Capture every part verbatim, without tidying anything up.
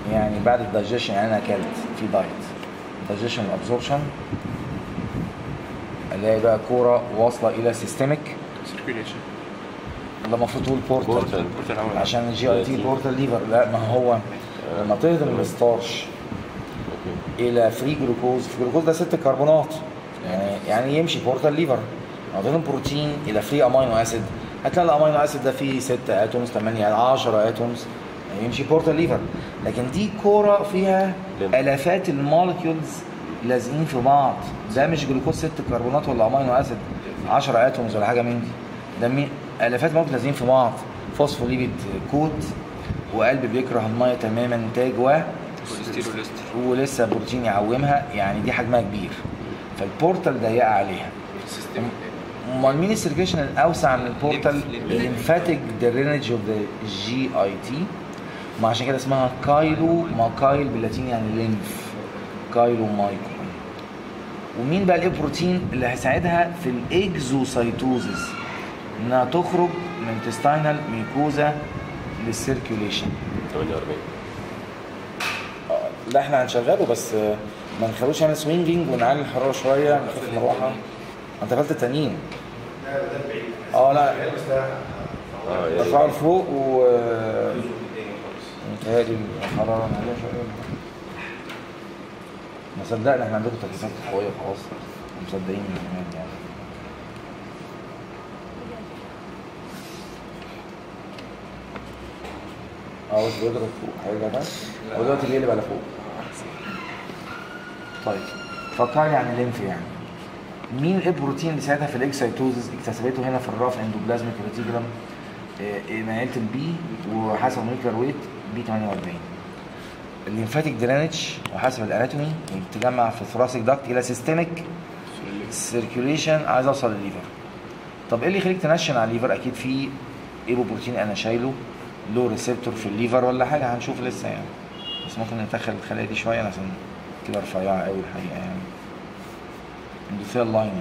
يعني بعد الدايجيشن، يعني انا اكلت في دايت دايجيشن وابزوربشن، الاقي بقى كوره واصله الى سيستميك سيركيوليشن. ده المفروض تقول بورتال عشان الجي اي تي بورتال ليفر. لا، ما هو لما تهضم الستارش الى فري جلوكوز، في جلوكوز ده ست كربونات، يعني يعني يمشي بورتال ليفر. لما تهضم بروتين الى فري امينو اسيد، هتلاقي الامينو اسيد ده فيه ستة اتومز، ثمانية، عشرة اتومز، يعني يمشي بورتال ليفر. لكن دي كوره فيها الافات المولكيولز لازقين في بعض، ده مش جلوكوز ست كربونات ولا امينو اسيد عشرة اتومز ولا حاجه من دي، ده مي... الافات مولكيولز لازقين في بعض، فوسفوليبيد كوت، وقلب بيكره الميه تماما، انتاج و ولسه بروتين يعومها، يعني دي حجمها كبير، فالبورتال ضيقه عليها. امال مين السيركيشن الاوسع من البورتال؟ الليمفاتيك درينج اوف ذا جي اي تي، ما عشان كده اسمها كايلو ماكايل باللاتيني، يعني لينف، كايلو مايكرو. ومين بقى الايه بروتين اللي هيساعدها في الاكزوسايتوزيس انها تخرج من تستاينال ميكوزا للسيركيوليشن؟ ثمانية وأربعين. لا احنا هنشغله بس ما نخلوش يعمل سوينجينج، ونعلي الحراره شويه، نخف المروحه. انت قفلت التانيين؟ اه لا ارفعه لفوق و متهيألي الحراره نعليها شويه. ما صدقنا احنا عندكم تكييفات قويه خلاص، مصدقين كمان يعني. اه بس بيضرب فوق هيرجع تاني، هو دلوقتي بيقلب على فوق. طيب فكرني عن الليمف، يعني مين البروتين اللي ساعدها في الاكسايتوزيس؟ اكتسبته هنا في الراف اندوبلازميك ريتيكولم مائلة البي، وحسب موليكولار ويت بي ثمانية وأربعين. الليمفاتيك درينج وحسب الاناتومي تجمع في الثوراسيك داكت الى سيستميك سيركيوليشن، عايز اوصل للليفر. طب ايه اللي يخليك تنشن على الليفر؟ اكيد في ايبو بروتين انا شايله له ريسبتور في الليفر ولا حاجه، هنشوف لسه يعني، بس ممكن نتدخل الخلايا دي شويه عشان كده رفيعه قوي الحقيقه يعني. اندوثيال لايننج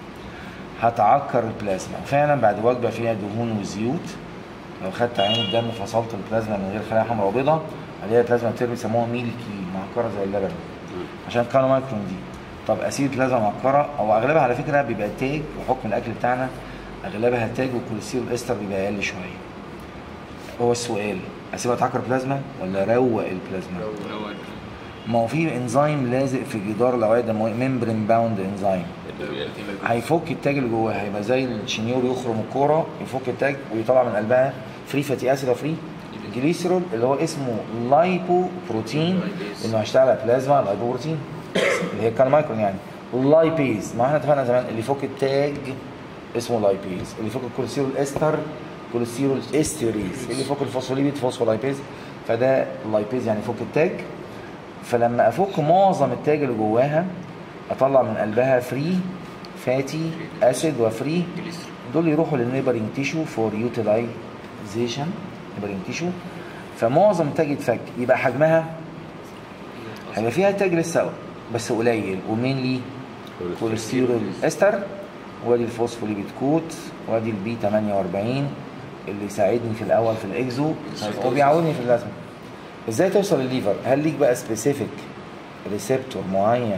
هتعكر البلازما، فعلا بعد وجبه فيها دهون وزيوت لو خدت عين الدم فصلت البلازما من غير خلايا حمراء وبيضاء، عليها بلازما بترمي يسموها ميلكي، معكره زي اللبن عشان كانوا مايكرون دي. طب اسيد بلازما معكره، او اغلبها على فكره بيبقى تاج، وحكم الاكل بتاعنا اغلبها تاج، والكوليسترول استر بيبقى اقل شويه. هو السؤال اسيبها تعكر بلازما ولا روق البلازما؟ روق. ما هو في انزيم لازق في جدار الاوعيه الدمويه، ممبرين باوند انزيم، هيفك التاج اللي جواها، هيبقى زي الشنيور يخرم الكوره، يفك التاج ويطلع من قلبها فري فاتي اسيد وفري جليسرول اللي هو اسمه لايبو بروتين، انه هيشتغل على بلازما لايبو بروتين اللي هي كان مايكرون يعني. واللايبيز ما احنا اتفقنا زمان اللي يفك التاج اسمه لايبيز، اللي يفك الكوليسترول استر كوليسترول استيريز، اللي يفك الفوسفوليبيد فوسفولايبيز، فده اللايبيز يعني يفك التاج. فلما افك معظم التاج اللي جواها اطلع من قلبها فري فاتي اسيد وفري، دول يروحوا للنيبرينج تيشو فور يوتيلايزيشن، نيبرينج تيشو، فمعظم التاج يتفك، يبقى حجمها هيبقى فيها تاج لسه بس قليل، ومينلي كوليسترول استر، وادي الفوسفوليبيد كوت، وادي البي ثمانية وأربعين اللي يساعدني في الاول في الاكزو وبيعاوني في اللازمه. ازاي توصل للليفر؟ هل ليك بقى سبيسيفيك ريسبتور معين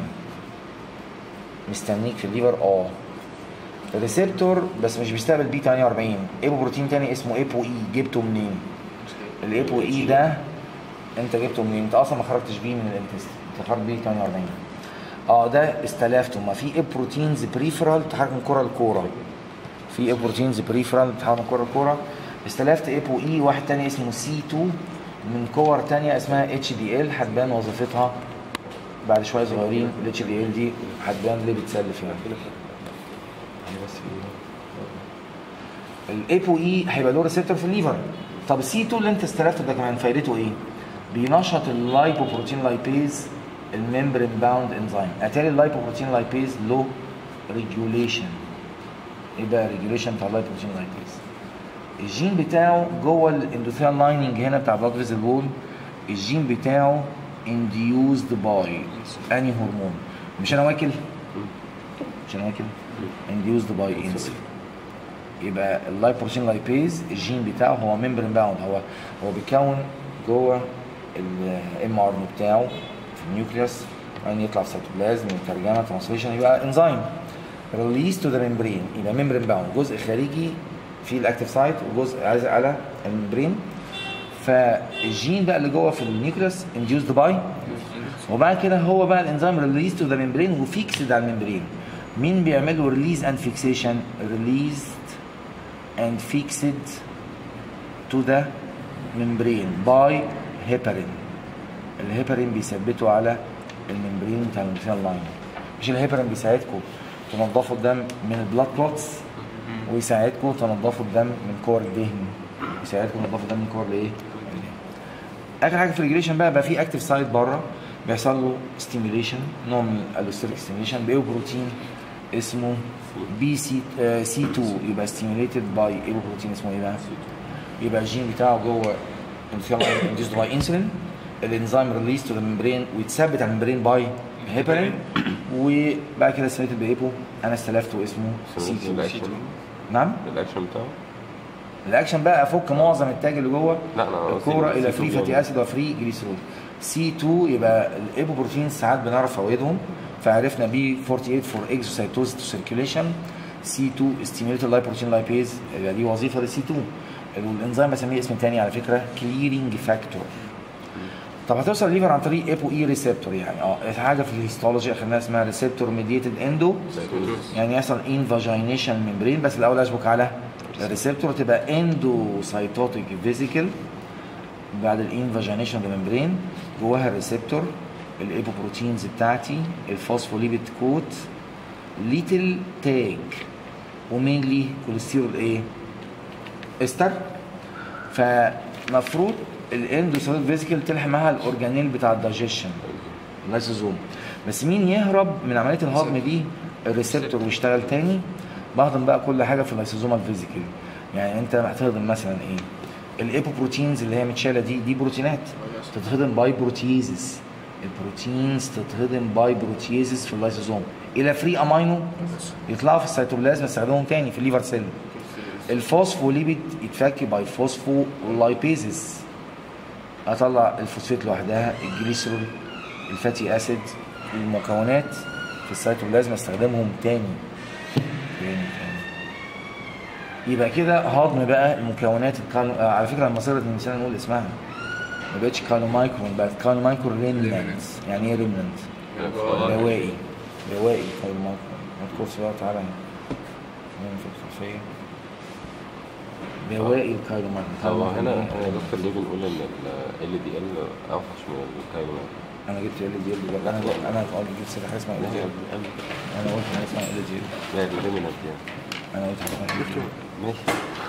مستنيك في الليفر؟ اه الريسبتور بس مش بيستقبل بي ثمانية وأربعين، ايبو بروتين تاني اسمه ايبو اي، جبته منين؟ الايبو اي ده انت جبته منين؟ انت اصلا ما خرجتش بيه من الانتست، انت خرجت بيه ثمانية وأربعين. اه ده استلفته، ما في ايبو بروتينز بريفرال تحرك من كوره لكوره، في ايبو بروتينز بريفرال تحرك من كوره لكوره، استلفت ايبو اي واحد تاني اسمه سي اتنين من كور تانية اسمها اتش دي ال، هتبان وظيفتها بعد شويه صغيرين. الاتش دي ال دي هتبان ليه بتسلف يعني. الايبو اي هيبقى له ريسبتور في الليفر. طب السي اتنين اللي انت استلفته ده كمان فايدته ايه؟ بينشط اللايبوبروتين لايبيز الممبرين باوند انزيم. اتاري اللايبوبروتين لايبيز له ريجوليشن. ايه بقى ريجوليشن بتاع اللايبوبروتين لايبيز؟ الجين بتاعه جوه الاندوثيال لايننج هنا بتاع بلاد فيزل وول، الجين بتاعه induced by انهي هرمون؟ مش انا واكل؟ مش انا واكل؟ induced by insulin. يبقى اللايبوبروتين لايبيز الجين بتاعه هو ممبرين باوند، هو هو بيكون جوه الام ار ان بتاعه في النيوكليوس، وبعدين يطلع في السيتوبلازم وترجمه ترانسليشن يبقى انزيم. ريليز تو ذا ميمبرين يبقى ميمبرين باوند، جزء خارجي في الاكتيف سايت وجزء عازق على الممبرين. فالجين بقى اللي جوه في النيوكليوس انديوسد باي، وبعد كده هو بقى الانزيم ريليز تو ذا ميمبرين وفيكسد على الممبرين. مين بيعمل له ريليز اند فيكسيشن؟ ريليزد اند فيكسد تو ذا ممبرين باي هيبرين. الهيبرين بيثبته على الممبرين بتاع الممبرين لاين. مش الهيبرين بيساعدكم تنظفوا الدم من البلاد كلوتس، ويساعدكم تنظفوا الدم من كور الدهن، يساعدكم تنظفوا الدم من كور الايه؟ اخر حاجه في الريجريشن بقى بقى في اكتيف سايت بره بيحصل له ستيميوليشن، نوع من الالوستريك ستيميوليشن بايوبروتين اسمه بي سي سي اتنين، يبقى ستيميوليتد باي ايوبروتين اسمه ايه بقى؟ يبقى الجين بتاعه جوه انديوسد باي انسولين، الانزيم ريليز تو ذا ممبرين ويتثبت على الممبرين باي هيبرين، وبعد كده ستيميوليتد بايبو انا استلفته اسمه سي اتنين. نعم؟ الاكشن بتاعه الاكشن بقى افك معظم التاج اللي جوه لا لا الكوره الى فري فاتي اسيد وفري جليسرول. سي اتنين يبقى الايبوبروتين ساعات بنعرف فوائدهم، فعرفنا بي أربعة وأربعين فور اكزوسايتوز تو سيركيوليشن. سي اتنين ستيميوليت اللايبروتين لايبيز، يبقى دي وظيفه للسي اتنين. الانزيم بسميه اسم ثاني على فكره كليرنج فاكتور. طب هتوصل الليفر عن طريق ايبو اي ريسبتور، يعني اه حاجه في الهيستولوجي اخذناها اسمها ريسبتور ميديتد اندو، يعني يحصل انفاجينيشن ممبرين، بس الاول اشبك على الريسبتور تبقى اندو سايتوتيك فيزيكل. بعد الانفاجينيشن ممبرين جواها الريسبتور، الايبوبروتينز بتاعتي، الفوسفوليبيد كوت، ليتل تاج، ومينلي كوليسترول ايه؟ استر. فمفروض الاندوسايتوتيك فيزيكل تلحق معاها الاورجانيل بتاع الدايجيشن اللايسوزوم، بس مين يهرب من عمليه الهضم دي؟ الريسبتور ويشتغل تاني. بهضم بقى كل حاجه في اللايسوزومال فيزيكل. يعني انت هتهضم مثلا ايه؟ الايبوبروتينز اللي هي متشاله دي دي بروتينات تتهضم باي بروتيزز. البروتينز تتهضم باي بروتيزز في اللايسوزوم الى فري امينو يطلعوا في السيتوبلازم استخدمهم تاني في الليفر سيل. الفوسفوليبيد يتفك باي فوسفولايبيزز، اطلع الفوسفات لوحدها، الجليسرول، الفاتي اسيد، المكونات في السيتوبلازم استخدمهم تاني تاني تاني. يبقى كده هضم بقى المكونات الكالو... آه على فكره المصيره اللي نسينا نقول اسمها، ما بقتش كالومايكرون، بقت كالومايكرون ريمنانت. يعني ايه ريمنانت؟ بواقي بواقي كالومايكرون. هتكورس بقى تعالى في الخلفيه بواقي الكالومايكرون. هو هنا انا دكتور ليه بنقول ان ال دي ال اوحش من الكالومايكرون؟ انا جبت ال دي ال، انا انا قلت جبت حاجه اسمها ال دي ال، انا قلت حاجه اسمها ال دي ال، لا الريمنانت يعني انا قلت حاجه اسمها ال دي ال. ماشي،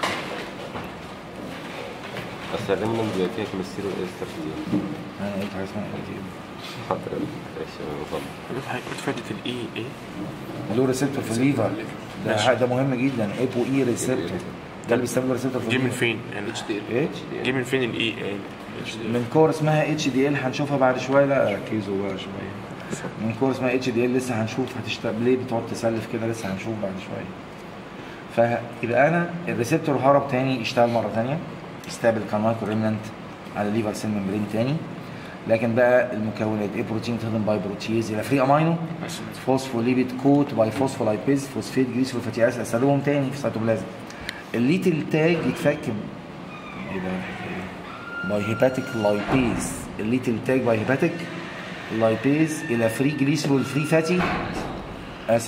بس الريمنانت بيبقى فيها كوليسترول استر كتير. انا قلت حاجه اسمها ال دي ال. حاضر ماشي انا بفضل. قلت فائدة الاي ايه؟ له ريسبتور في الليفر، ده ده مهم جدا. ايبو اي ريسبتور ده اللي بيستخدم ريسبتور في جه من الليفر. فين؟ يعني اتش دي ال. ايه؟ جه من فين الاي؟ من كور اسمها اتش دي ال هنشوفها بعد شويه. لا ركزوا بقى شويه. من كور اسمها اتش دي ال لسه هنشوف هتشتغل ليه، بتقعد تسلف كده، لسه هنشوف بعد شويه. فيبقى انا الريسبتور هرب تاني يشتغل مره تانيه، يستقبل كالمايكرو ريمنانت على الليفر سيل ممبرين تاني. لكن بقى المكونات ايه؟ بروتين تهضم باي بروتيز الى فري امينو، فوسفوليبيد كوت باي فوسفولايبيز، فوسفيت جليسرول فاتي اسيد استخدمهم تاني في السيتوبلازم. الليتل تاج يتفك ايه ده؟ باي هيباتيك لايبيز. الليتل تاج باي هيباتيك لايبيز الى فري جليسرول فري فاتي اسيد.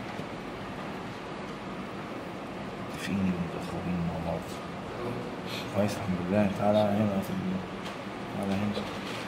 فين المتاخرين مع بعض؟ كويس الحمد لله. تعالى هنا في تعالى هنا.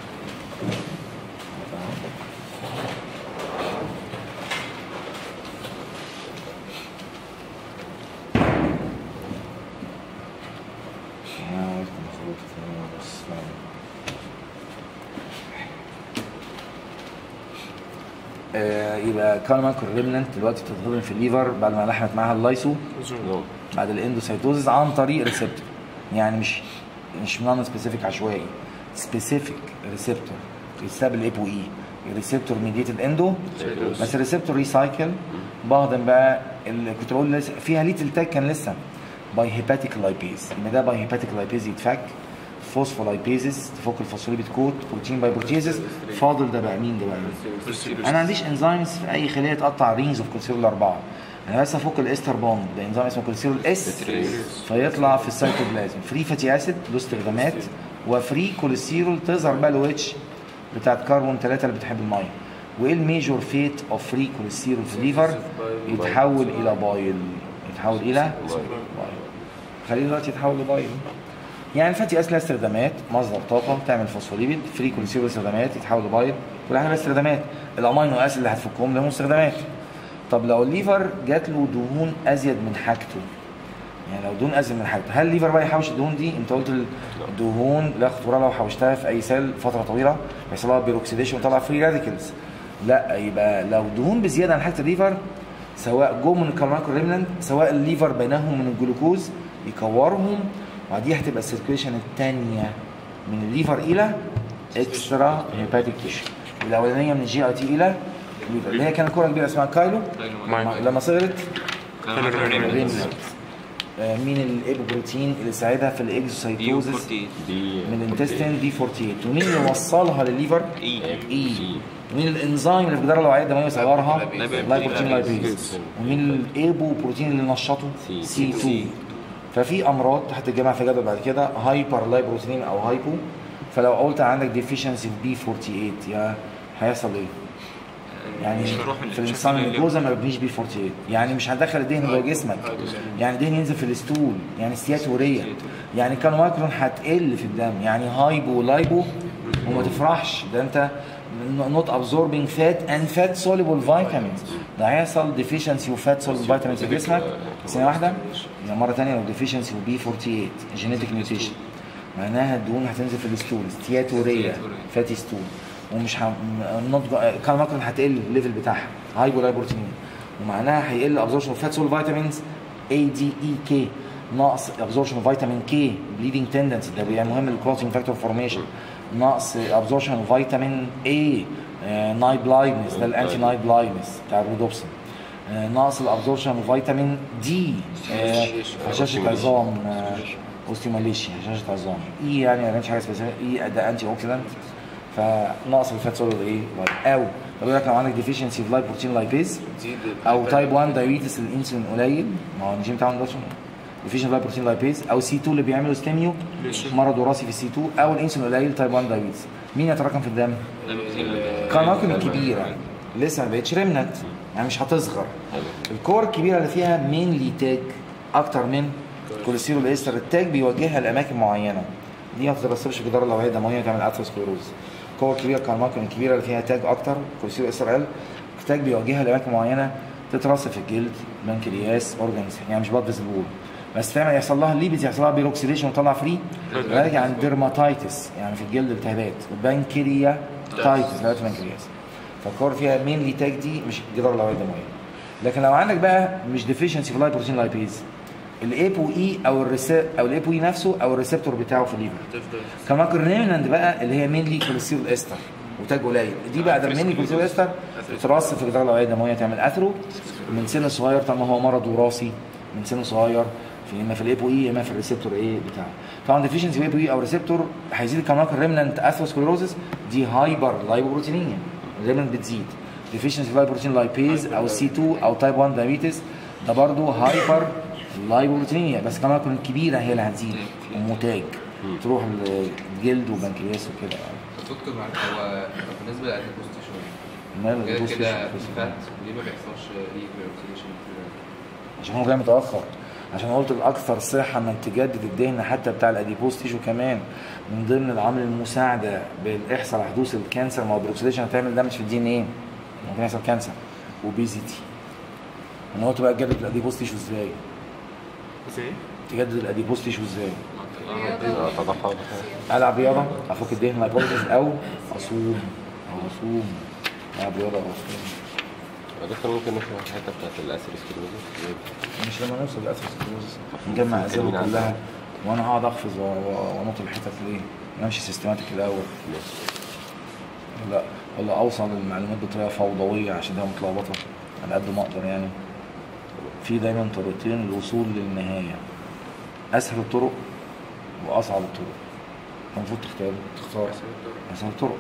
آه يبقى كالمايكرو ريمنانت دلوقتي بتتهضم في الليفر بعد ما لحمت معاها اللايسو بعد الاندوسايتوزز عن طريق ريسبتور. يعني مش مش نون سبيسيفيك عشوائي، سبيسيفيك ريسبتور يستقبل ايبو اي ريسبتور ميديتد اندو، بس الريسبتور ريسايكل. بهضم بقى اللي كنت بقول لسه فيها ليتل تاج كان لسه باي هيباتيك لايبيز، يبقى ده باي هيباتيك لايبيز يتفك فوسفولايبيزز تفك الفوسفوليبيد كوت، بروتين باي بروتيزز. فاضل ده بقى مين ده بقى؟ انا ما عنديش انزيمز في اي خليه تقطع رينجز اوف كوليسترول الاربعه، انا بس افك الاستر بوند، ده انزيم اسمه كوليسترول اس فيطلع في السيتوبلازم. فري فاتي اسيد له استخدامات، وفري كوليسترول تظهر بقى الويتش بتاعت كربون ثلاثة اللي بتحب الميه. وايه الميجور فيت اوف فري كوليسترول في الليفر؟ يتحول الى بايل، يتحول الى بايل. خليه دلوقتي يتحول لبايل. يعني الفاتي اسيد لها استخدامات، مصدر طاقه، تعمل فوسفوليبيد. فري كوليسترول استخدامات، يتحول لبايل. كل حاجه لها استخدامات. الامينو اسيد اللي هتفكهم لهم استخدامات. طب لو الليفر جات له دهون ازيد من حاجته، يعني لو دهون ازيد من حاجته، هل الليفر بقى يحوش الدهون دي؟ انت قلت الدهون لا خطوره لو حوشتها في اي سيل فتره طويله بيحصل لها بيروكسيديشن وطلع فري راديكلز. لا، يبقى لو دهون بزياده عن حاجه الليفر، سواء جو من الكارماكو ريمنانت، سواء الليفر بينهم من الجلوكوز يكورهم، وبعديها هتبقى السيركيوليشن الثانيه من الليفر الى اكسترا هيباتيك تيشو. الاولانيه من الجي اي تي الى الليفر، اللي هي كانت كره كبيره اسمها كايلو، لما صغرت ريمنانت. مين الايبوبروتين اللي ساعدها في الاكزوسايتوزس من الانتستين؟ دي أربعة وأربعين. ومين اللي وصلها للليفر؟ اي. ومين الانزيم اللي في الجدار الوعيه الدمويه يصغرها؟ لايبوبروتين لايبيز. ومين الايبوبروتين اللي نشطه؟ سي اثنين. ففي امراض هتتجمع في جدول بعد كده، هايبر لايبوبروتين او هايبو. فلو قلت عندك ديفيشنسي في بي أربعة وأربعين يا هيحصل ايه؟ يعني في الانسان الجوزه ما بيبنيش بي أربعة وأربعين، يعني مش هتدخل الدهن جوه جسمك، يعني الدهن ينزل في الستول، يعني ستياتوريه، يعني كالماكرون هتقل في الدم، يعني هايبو لايبو. وما تفرحش، ده انت نوت ابزوربينج فات اند فات سوليبل فيتامينز، ده هيحصل ديفيشنسي وفات سوليبل فيتامينز في جسمك. ثانيه واحده، يعني مره ثانيه لو ديفيشنسي وبي أربعة وأربعين جينيتك ميوتيشن، معناها الدهون هتنزل في الستول، ستياتوريه، فاتي ستول، ومش ه... كالماكرون هتقل الليفل بتاعها، هايبو لايبوبروتين، ومعناها هيقل ابزوربشن اوف فات سول فيتامينز اي دي اي كي، نقص ابزوربشن اوف فيتامين كي، بليدنج تندنسي، ده يعني مهم للكلوتينج فاكتور فورميشن، نقص ابزوربشن اوف فيتامين اي، نايت بلايندنس، ده الانتي نايت بلايندنس بتاع الرودوبسين، نقص الابزوربشن اوف فيتامين دي، هشاشه عظام، اوستيوماليشيا، هشاشه عظام، اي يعني ما فيش حاجه اسمها اي، ده انتي اوكسيدنت، فنقص الفات سوليد ايه؟ او بقول لك لو عندك ديفيشنسي في لايبوبروتين لايبيز، او تايب واحد دايبيتس الانسولين قليل، ما هو الانزيم بتاعه ده ديفيشن لايبوبروتين لايبيز، او سي اتنين اللي بيعملوا ستيميو مرض وراثي في السي اتنين، او الانسولين قليل تايب واحد دايبيتس. مين يتراكم في الدم؟ الكارماكون الكبيره لسه ما بقتش ريمنت، يعني مش هتصغر. الكور الكبيره اللي فيها مين تاج اكتر من كوليسترول استر، التاج بيوجهها لاماكن معينه، دي ما بتترسبش في جدار الاوعيه الدمويه وتعمل اثيروسكليروز. الكور الكبيره كارماكون الكبيره اللي فيها تاج اكتر كوليسترول استر ال، التاج بيوجهها لاماكن معينه تترسب في الجلد، بنكرياس، اورجانز، يعني مش بلاد فيزبول بس، تعمل يحصل لها ليبيد، يحصل لها بيروكسيديشن وتطلع فري، راجع عن ديرماتايتس يعني في الجلد التهابات، بنكرياتايتس لا بنكرياس. فالكور فيها مين تاج دي مش جدار الاوعيه الدمويه. لكن لو عندك بقى مش ديفيشنسي في لايبوبروتين لايبيز، الايبو اي او الريسب او الايبو اي نفسه او الريسبتور بتاعه في الليفر، كماكر ريمنانت بقى اللي هي مينلي كوليسترول استر وتاج قليل، دي بقى ده مينلي كوليسترول استر بترسب في جدار الاوعيه الدمويه، تعمل اثرو من سن صغير، طالما هو مرض وراثي من سن صغير، في اما في الايبو اي اما في الريسبتور ايه بتاعه. طبعا ديفيشنسي ايبو اي او ريسبتور هيزيد كماكر ريمنانت اثروسكليروزس، دي هايبر لايبوبروتينيميا، الريمنانت بتزيد. ديفيشنسي لايبوبروتين لايبيز او سي اتنين او تايب واحد دايابيتس، ده برضه هايبر لايبوبروتينيميا، بس كمان تكون الكبيره هي اللي هتزيد ومتاج تروح الجلد وبنكرياس وكده. دكتور معلش، هو بالنسبه للاديبوستيشن ماله كده البوست كده فات ليه ما بيحصلش ري بيروكسيديشن؟ عشان هو جاي متاخر، عشان قلت الاكثر صحه انك تجدد الدهن حتى بتاع الاديبوز تيشو كمان من ضمن العوامل المساعده بالاحصاء على حدوث الكانسر. ما هو البروكسيديشن هتعمل دامج في الدي ان ايه، ممكن يحصل كانسر وبيزيتي. انا قلت بقى تجدد الاديبوز تيشو ازاي؟ ازاي؟ تجدد الاديبوز تيشو ازاي؟ اتضحى العب رياضه، افك الدهن لايبوليسيس، او اصوم او اصوم العب رياضه او اصوم. دكتور ممكن نشرح الحته بتاعت الاثيروسكليروزس؟ مش لما نوصل للاثيروسكليروزس نجمع اسئله كلها وانا هقعد احفظ وانط الحتت ليه؟ نمشي سيستماتيك الاول. لا ولا اوصل للمعلومات بطريقه فوضويه عشان ده متلخبطه على قد ما اقدر يعني. في دايما طريقتين للوصول للنهايه، اسهل الطرق واصعب الطرق. المفروض تختار تختار اسهل الطرق.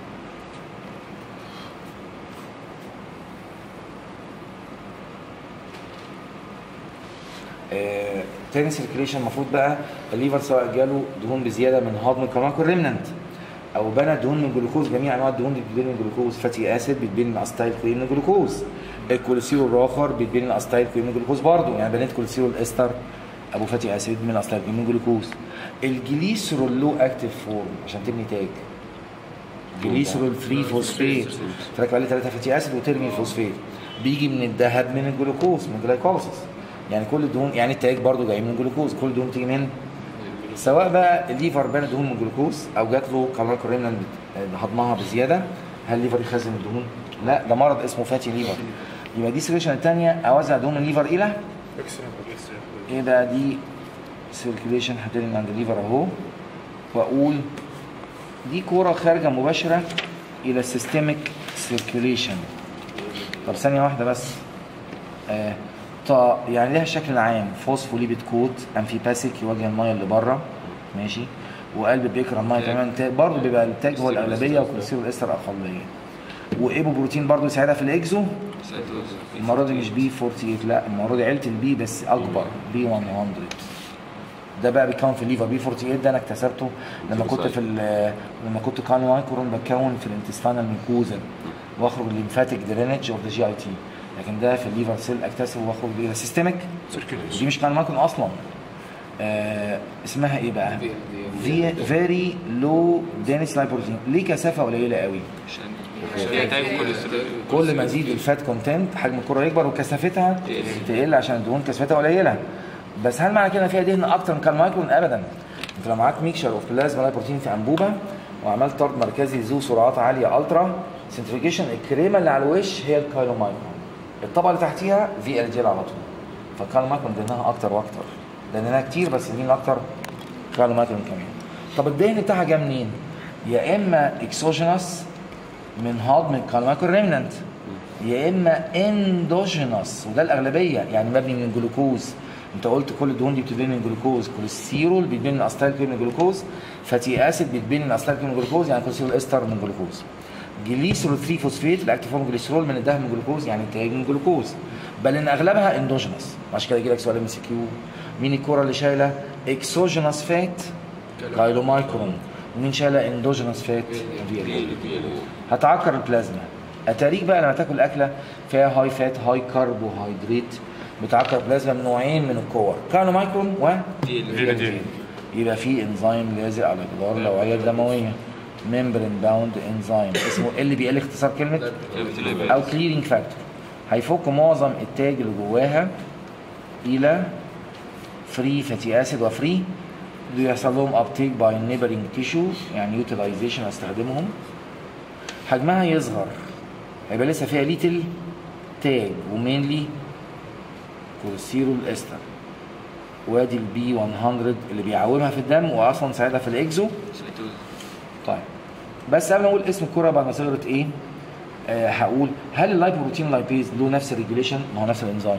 آه، تاني سيركيليشن المفروض بقى الليفر سواء جاله دهون بزياده من هضم الكارمايكل ريمننت او بنى دهون من جلوكوز، جميع انواع الدهون اللي بتتبني من جلوكوز، فاتي اسيد بيتبني من استايل كوين من جلوكوز، الكوليسترول الاخر بيتبني من استايل كوين من جلوكوز برضه، يعني بنيت كوليسترول استر ابو فاتي اسيد من استايل كوين من جلوكوز. الجليسرول لو اكتيف فورم عشان تبني تاج جليسرول ثري فوسفيت تركب عليه ثلاثه فاتي اسيد وترمي الفوسفيت، بيجي من الذهب من الجلوكوز من الجلايكوليسيس، يعني كل الدهون، يعني التاج برضه جاي من الجلوكوز، كل الدهون تيجي من سواء بقى الليفر بنى دهون من الجلوكوز او جات له كارمايكل ريمننت هضمها بزياده. هل الليفر يخزن الدهون؟ لا، ده مرض اسمه فاتي ليفر. يبقى دي السيركيليشن الثانيه، اوزع دهون من الليفر الى ايه بقى؟ دي سيركيليشن هتلاقي من عند الليفر اهو، واقول دي كوره خارجه مباشره الى السيستميك سيركيليشن. طب ثانيه واحده بس، آه طب يعني ليها الشكل العام فوسفوليبيد كوت امفيباسيك يوجه الميه اللي بره ماشي، وقلب بيكره الميه كمان برضه بيبقى التاج هو الاغلبيه والكوليسترول الاستر اقليه، وايبو بروتين برضه يساعدها في الاكزو. المره دي مش بي ثمانية وأربعين، لا المره دي عيله البي بس اكبر، بي مية. ده بقى بيكون في الليفر. بي ثمانية وأربعين ده انا اكتسبته لما كنت في لما كنت كارنوايكرون بكون في الانتستانال ميكوزا واخرج الليمفاتيك درينج اوف ذا جي اي تي، لكن ده في الليفر سيل اكتسبه واخرج الى سيستميك. دي مش كارنوايكرون اصلا. آه اسمها ايه بقى؟ في فيري لو دينس لايبروتين. ليه كثافه قليله قوي؟ كل ما يزيد الفات كونتنت حجم الكره يكبر وكثافتها تقل عشان الدهون كثافتها قليله. بس هل معنى كده فيها دهن اكتر من كارنوايكرون؟ ابدا. انت لو معاك ميكشر اوف بلازما لايبروتين في انبوبه وعملت طرد مركزي ذو سرعات عاليه الترا سنتريفيكيشن، الكريمه اللي على الوش هي الكايلومايكرون، الطبقه اللي تحتيها في ال جيل على طول. فالكايلومايكرون دهنها اكتر واكتر، دهنها كتير بس الدهن اكتر كايلومايكرون كمان. طب الدهن بتاعها جه منين؟ يا اما اكسوجينس من هضم الكايلومايكرون ريمننت، يا اما اندوجينس وده الاغلبيه، يعني مبني من الجلوكوز. انت قلت كل الدهون دي بتتبني من الجلوكوز، كوليسترول بيتبني من استايل كوين من الجلوكوز، فاتي اسيد بيتبني من استايل كوين من الجلوكوز يعني كوليسترول استر من الجلوكوز، جليسرول ثري فوسفيت الاكتيف فورم جليسرول من الدهن من الجلوكوز يعني التاج من الجلوكوز، بل ان اغلبها اندوجينس. عشان كده يجي لك سؤال ام سي كيو، مين الكره اللي شايله اكسوجينس فات؟ كايلومايكرون. ومين شايله اندوجينس فات؟ في ال. هتعكر البلازما. اتاريك بقى لما تاكل اكله فيها هاي فات هاي كربوهيدرات بتعكر بلازما من نوعين من الكور، كايلومايكرون و في ال. يبقى في انزيم لازق على جدار الاوعيه الدمويه، ممبرين باوند انزيم اسمه ال بي ال، اختصار كلمه او كليرنج فاكتور، هيفك معظم التاج اللي جواها الى فري فاتي اسيد وفري بيحصل لهم ابتيك باي نيبرنج تيشو يعني يوتيلايزيشن استخدمهم، حجمها يصغر، هيبقى لسه فيها ليتل تاج ومينلي كوليسترول استر، وادي البي مية اللي بيعومها في الدم واصلا ساعدها في الاكزو. طيب بس قبل ما اقول اسم الكره بعد ما صغرت ايه، آه هقول هل اللايبوبروتين لايبيز له نفس الريجوليشن؟ ما هو نفس الانزيم.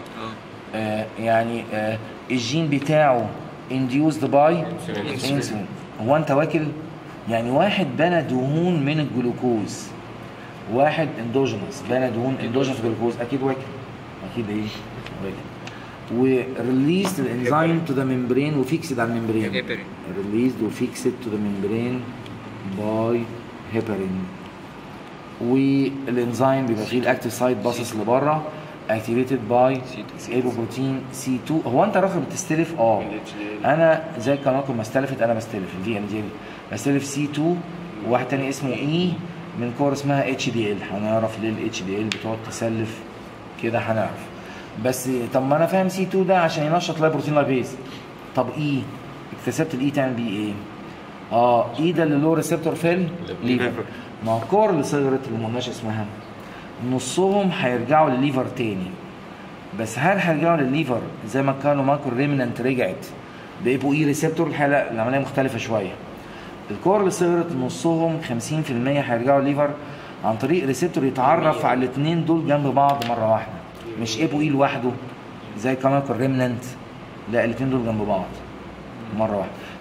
آه يعني آه الجين بتاعه induced by insulin. هو انت واكل؟ يعني واحد بنى دهون من الجلوكوز، واحد اندوجينوس بنى دهون اندوجينوس جلوكوز، اكيد واكل، اكيد ايه؟ واكل. وريليزد الانزيم تو ذا ممبرين وفيكسد على الممبرين. ريليزد وفيكسد تو ذا ممبرين باي هيبرين. والانزيم بيبقى فيه الاكتيف سايت باصص لبره اكتيفيتد باي ايبوبروتين سي اتنين. هو انت راجل بتستلف؟ اه انا زي الكناكل ما استلفت، انا بستلف الفي ال جي بستلف سي اتنين وواحد تاني اسمه اي من كور اسمها اتش دي ال. هنعرف ليه الاتش دي ال بتقعد تسلف كده، هنعرف. بس طب ما انا فاهم سي اتنين ده عشان ينشط لايبروتين لايبيز. طب اي اكتسبت الاي تعمل بيه ايه؟ اه اي ده اللي له ريسبتور في الليفر. ما هو الكور اللي صغرت اللي ما قلناش اسمها نصهم هيرجعوا للليفر تاني، بس هل هيرجعوا للليفر زي ما كانوا ماكرو ريمننت رجعت بيبقوا اي ريسبتور؟ الحاله العمليه مختلفه شويه. الكور اللي صغرت نصهم خمسين في المية هيرجعوا للليفر عن طريق ريسبتور يتعرف على الاثنين دول جنب بعض مره واحده، مش ايبو اي لوحده زي كماكرو ريمننت، لا الاثنين دول جنب بعض مره واحده.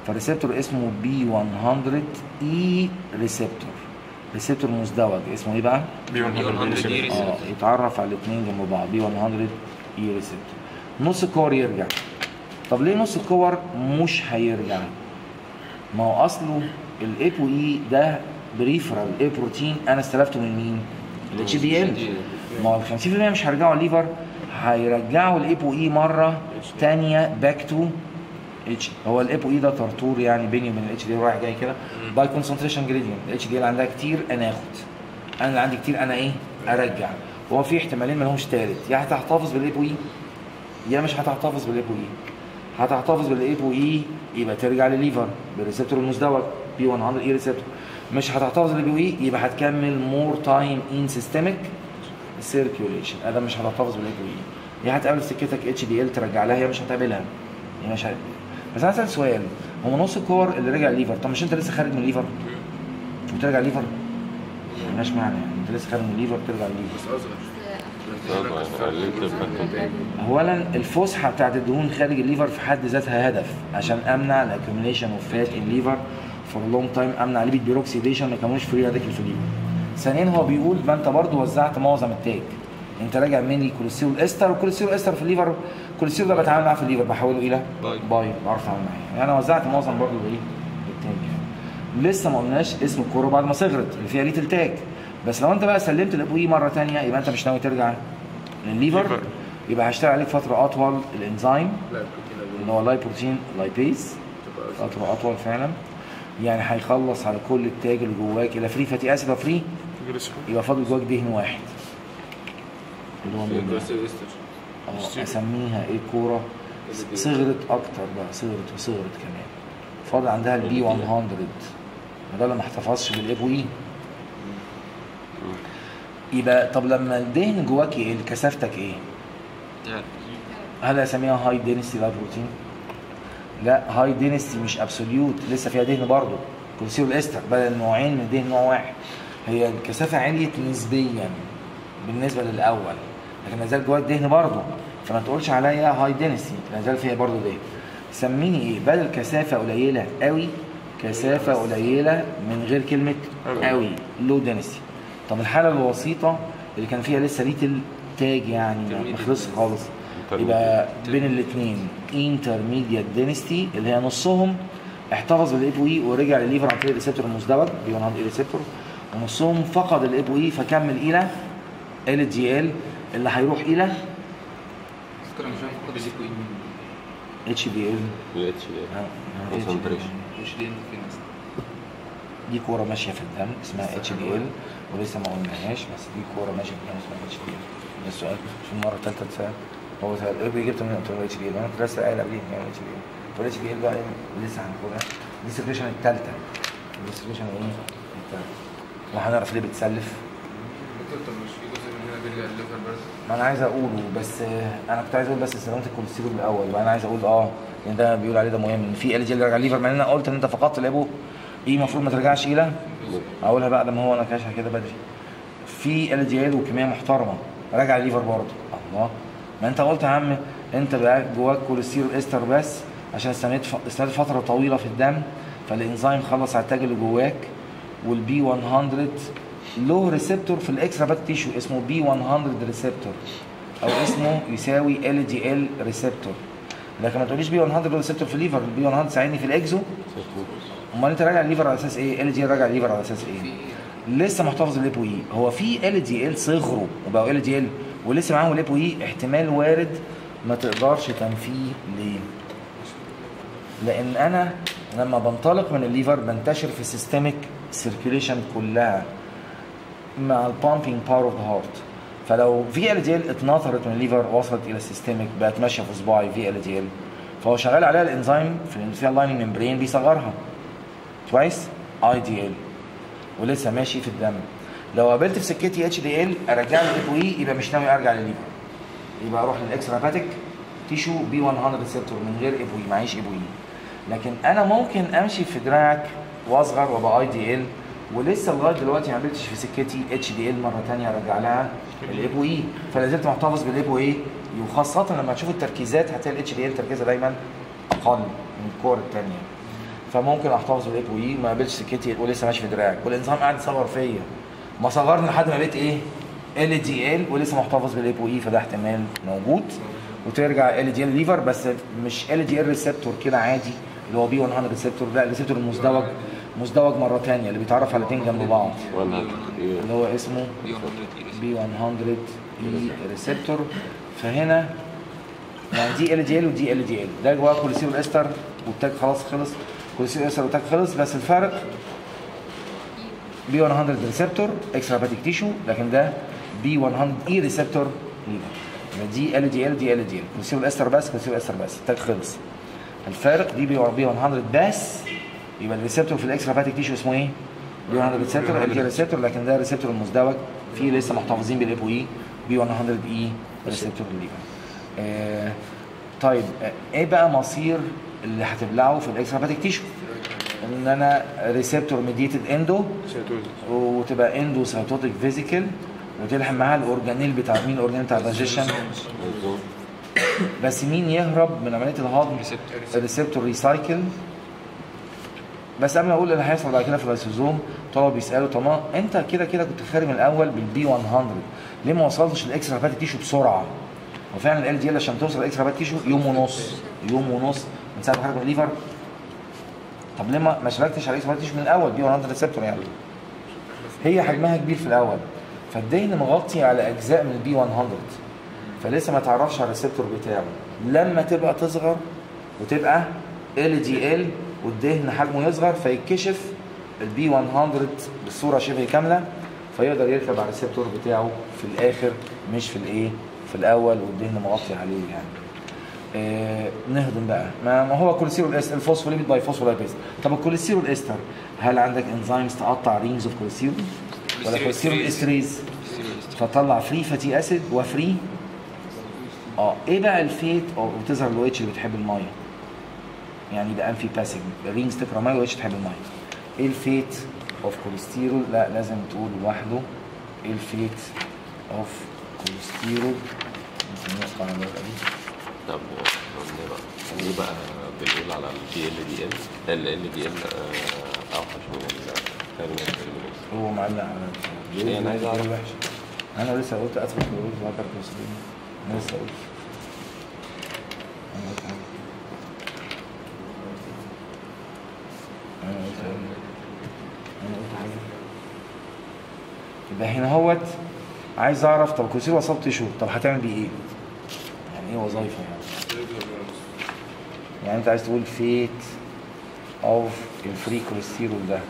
فالريسبتور اسمه بي مية اي ريسبتور، ريسبتور مزدوج اسمه ايه بقى؟ بي مية اه يتعرف على الاثنين جنب بعض، بي مية اي ريسبتور. نص الكور يرجع. طب ليه نص الكور مش هيرجع؟ ما هو اصله الاي بو اي ده بريفرال اي بروتين انا استلفته من مين؟ الاتش دي ال. ما هو ال خمسين بالمية مش هيرجعوا الليفر، هيرجعوا الاي بو اي مره ثانيه باك تو اتش. هو الاي بو اي ده طرطور يعني بيني وبين الاتش دي رايح جاي كده باي كونسنتريشن جريدينت. الاتش دي اللي عندها كتير انا اخد، انا اللي عندي كتير انا ايه؟ ارجع. وهو في احتمالين ما لهمش ثالث، يا هتحتفظ بالاي بو اي يا مش هتحتفظ بالاي بو اي. هتحتفظ بالاي بو اي يبقى ترجع للليفر بالريسبتور المزدوج بي مية اي ريسبتور. مش هتحتفظ بالاي بو اي يبقى هتكمل مور تايم ان سيستميك سيركيوليشن. ادم مش هتحتفظ بالاي بو اي، يا هتقابل سكتك اتش دي ال ترجع لها يا مش هتقابلها، يا مش هتقابل. بس انا اسال سؤال، هو نص الكور اللي رجع الليفر، طب مش انت لسه خارج من الليفر وترجع الليفر؟ مالهاش معنى يعني، انت لسه خارج من الليفر ترجع الليفر. بس اصغر. اولا الفسحه بتاعت الدهون خارج الليفر في حد ذاتها هدف عشان امنع الاكيوميليشن اوف فات ان ليفر فور لونج تايم، امنع ليبيد بيروكسيديشن ما يكونوش فري راديكال في الليفر. ثانيا هو بيقول ما انت برضو وزعت معظم التاج، انت راجع مني كوليسترول استر، والكوليسترول استر في الليفر الكوليسترول ده بتعامل معاه في الليفر بحوله الى باي، بعرف اتعامل معاه يعني. انا وزعت معظم برضو ايه التاج يعني. لسه ما قلناش اسم الكوره بعد ما صغرت اللي فيها ريت التاج. بس لو انت بقى سلمت الابو اي مره ثانيه يبقى انت مش ناوي ترجع للليفر، يبقى هشتغل عليك فتره اطول الانزيم اللي هو لايبروتين لايبيز فتره اطول فعلا يعني. هيخلص على كل التاج اللي جواك الى فري فاتي اسيد فري، يبقى فاضل جواك دهن واحد اللي هو من اه اسميها ايه الكوره صغرت اكتر بقى، صغرت وصغرت كمان. فاضل عندها البي مية وده اللي ما احتفظش بالابو اي. يبقى طب لما الدهن جواك ايه كثافتك ايه؟ هل اسميها هاي دينستي لايبروتين؟ لا، هاي دينستي مش ابسوليوت، لسه فيها دهن برضه كوليسترول استر، بدل نوعين من الدهن نوع واحد. هي الكثافه عليت نسبيا بالنسبه للاول، لكن ما زال جواك دهن برضه، فما تقولش عليا هاي دينستي، ما زال فيها برضه دهن. سميني ايه؟ بدل كثافه قليله قوي، كثافه قليله من غير كلمه قوي، لو دينستي. طب الحاله الوسيطه اللي كان فيها لسه ريت التاج يعني ما خلصش خالص، يبقى بين الاثنين انترميديت دينستي اللي هي نصهم احتفظ بالاي بو اي ورجع للليفر عن طريق الريسبتور المزدوج بي مية اي ريسبتور، ونصهم فقد الاي بو اي فكمل الى ال دي ال اللي هيروح الى مش فاهم فقد الاي بو اي مين؟ اتش دي ال. الاتش دي ال كونسنتريشن مش دي فين اصلا؟ دي كوره ماشيه في الدم اسمها اتش دي ال ولسه ما قلناهاش، بس دي كوره ماشيه في الدم اسمها اتش دي ال. ده السؤال في المره الثالثه اتسال هو ايه اللي جبته من اتش دي ال؟ انا كنت لسه قايل قبليه يعني اتش دي ال. فالاتش دي ال بقى لسه هناخدها، دي السيركيشن الثالثه، دي السيركيشن ايه؟ الثالثه. وهنعرف ليه بتسلف. طب مش في جزء من هنا بيرجع الليفر بس؟ ما انا عايز اقوله، بس انا كنت عايز اقول بس استخدمت الكوليسترول الاول، يبقى انا عايز اقول اه لان ده بيقول عليه ده مهم ان في ال جي اللي راجع الليفر، مع ان انا قلت ان انت فقدت الابو ايه المفروض ما ترجعش الى اقولها بقى لما هو انا كاشها كده بدري. في ال جي ال وكميه محترمه راجع الليفر برضه. الله، ما انت قلت يا عم انت بقى جواك كوليسترول استر بس عشان استنيت استنيت فتره طويله في الدم، فالانزيم خلص على التاج اللي جواك، والبي مية له ريسبتور في الاكسترا باك تيشو اسمه بي مية ريسبتور او اسمه يساوي ال دي ال ريسبتور. لكن ما تقوليش بي مية ريسبتور في الليفر، البي مية ساعدني في الاكزو. امال انت راجع الليفر على اساس ايه؟ ال دي ال راجع الليفر على اساس ايه؟ لسه محتفظ بالابو اي. هو في ال دي ال صغروا وبقوا ال دي ال ولسه معاهم الابو اي، احتمال وارد ما تقدرش تنفيه. ليه؟ لان انا لما بنطلق من الليفر بنتشر في السيستميك سيركيوليشن كلها مع البامبينج باور اوف ذا هارت. فلو في ال دي ال اتنطرت من الليفر وصلت الى السيستميك بقت ماشيه في صباعي في ال دي ال، فهو شغال عليها الانزيم في فيها اللايننج ممبرين بيصغرها كويس اي دي ال ولسه ماشي في الدم. لو قابلت في سكتي اتش دي ال ارجع له الاي اي يبقى مش ناوي ارجع للليفر، يبقى اروح للاكستراباتيك تيشو بي مية ريسبتور من غير ابو اي، معيش ابو اي. لكن انا ممكن امشي في دراعك واصغر وابقى اي دي ال ولسه لغايه دلوقتي ما قابلتش في سكتي اتش دي ال مره ثانيه ارجع لها الابو اي، فلا زلت محتفظ بالابو اي. وخاصه لما تشوف التركيزات هتلاقي الاتش دي ال تركيزها دايما اقل من الكور الثانيه. فممكن احتفظ بالاي بي اي ما قابلش سكتي ولسه ماشي في دراعك، والانزيم قاعد يصغر فيا، ما صغرني لحد ما بقيت ايه؟ ال دي ال ولسه محتفظ بالاي بي اي، فده احتمال موجود. وترجع ال دي ال ليفر، بس مش ال دي ال ريسبتور كده عادي اللي هو بي مية ريسبتور، لا الريسبتور المزدوج مزدوج مره ثانيه اللي بيتعرف على الاثنين جنب بعض اللي هو اسمه بي مية اي ريسبتور. فهنا يعني دي ال دي ال ودي ال دي ال، ده جواه كوليسترول استر والتاج خلاص خلص، كوليسترول استر والتاج خلص، بس الفرق بي مية ريسبتور اكسترا هيباتيك تيشو، لكن ده بي مية اي ريسبتور ليفر. دي ال دي ال دي ال دي ال، كوليسترول استر بس، كوليسترول استر بس، التاج خلص. الفرق دي بي مية بس، يبقى الريسبتور في الاكسترا هيباتيك تيشو اسمه ايه؟ بي مية ريسبتور ال دي ريسبتور، لكن ده الريسبتور المزدوج فيه لسه محتفظين بالاي بي اي بي مية اي ريسبتور ليفر. آه طيب آه ايه بقى مصير اللي هتبلعه في الاكسترا هيباتيك تيشو؟ ان انا ريسبتور ميديتد اندو وتبقى اندو سايتوتيك فيزيكال وتلحم معاها الاورجانيل بتاع مين؟ الاورجانيل بتاع الدايجيشن. بس مين يهرب من عمليه الهضم؟ الريسبتور ريسايكل. بس قبل ما اقول اللي هيحصل بعد كده في اللايسوزوم، طلبه بيسالوا طب انت كده كده كنت خارج من الاول بالبي مية، ليه ما وصلتش للاكسترا هيباتيك تيشو بسرعه؟ وفعلا ال دي ال عشان توصل للاكسترا هيباتيك تيشو يوم ونص، يوم ونص من ساعه ما خرج من الليفر. طب ليه ما شاركتش على الاكسترا هيباتيك تيشو من الاول؟ بي مية ريسبتور يعني هي حجمها كبير في الاول، فالدهن مغطي على اجزاء من البي مية، فلسه ما تعرفش على الريسبتور بتاعه. لما تبقى تصغر وتبقى ال دي ال والدهن حجمه يصغر فيتكشف البي مية بالصوره شبه كامله، فيقدر يركب على الريسبتور بتاعه في الاخر مش في الايه؟ في الاول والدهن مغطي عليه يعني. آه نهضم بقى، ما, ما هو كوليسترول استر الفوسفوليبيد باي فوسفولايبيز. طب الكوليسترول استر هل عندك انزيمز تقطع رينجز اوف كوليسترول ولا كوليسترول استريز فطلع فري فاتي اسيد وفري اه ايه بقى الفيت او بتظهر الو اتش اللي بتحب الميه يعني ده انفي باسيف الرينجز تكره ميه واتش تحب الميه. ايه الفيت اوف كوليسترول؟ لا لازم تقول لوحده ايه الفيت اوف كوليسترول. ممكن نقطع على الورقه دي. طب ليه بقى ليه بقى بنقول على البي ال دي ال ال ال دي ال اوحش من الثاني؟ هو معلق على ايه؟ انا عايز اعرف. انا لسه قلت اثبت الورود وهكذا كوليسترول. انا لسه قلت انا قلت حاجه انا قلت انا قلت حاجه يبقى هنا اهوت عايز اعرف طب الكوليسترول وصلت شو، طب هتعمل بيه ايه؟ يعني ايه وظايفه يعني؟ يعني انت عايز تقول فيت اوف الفري كوليسترول ده.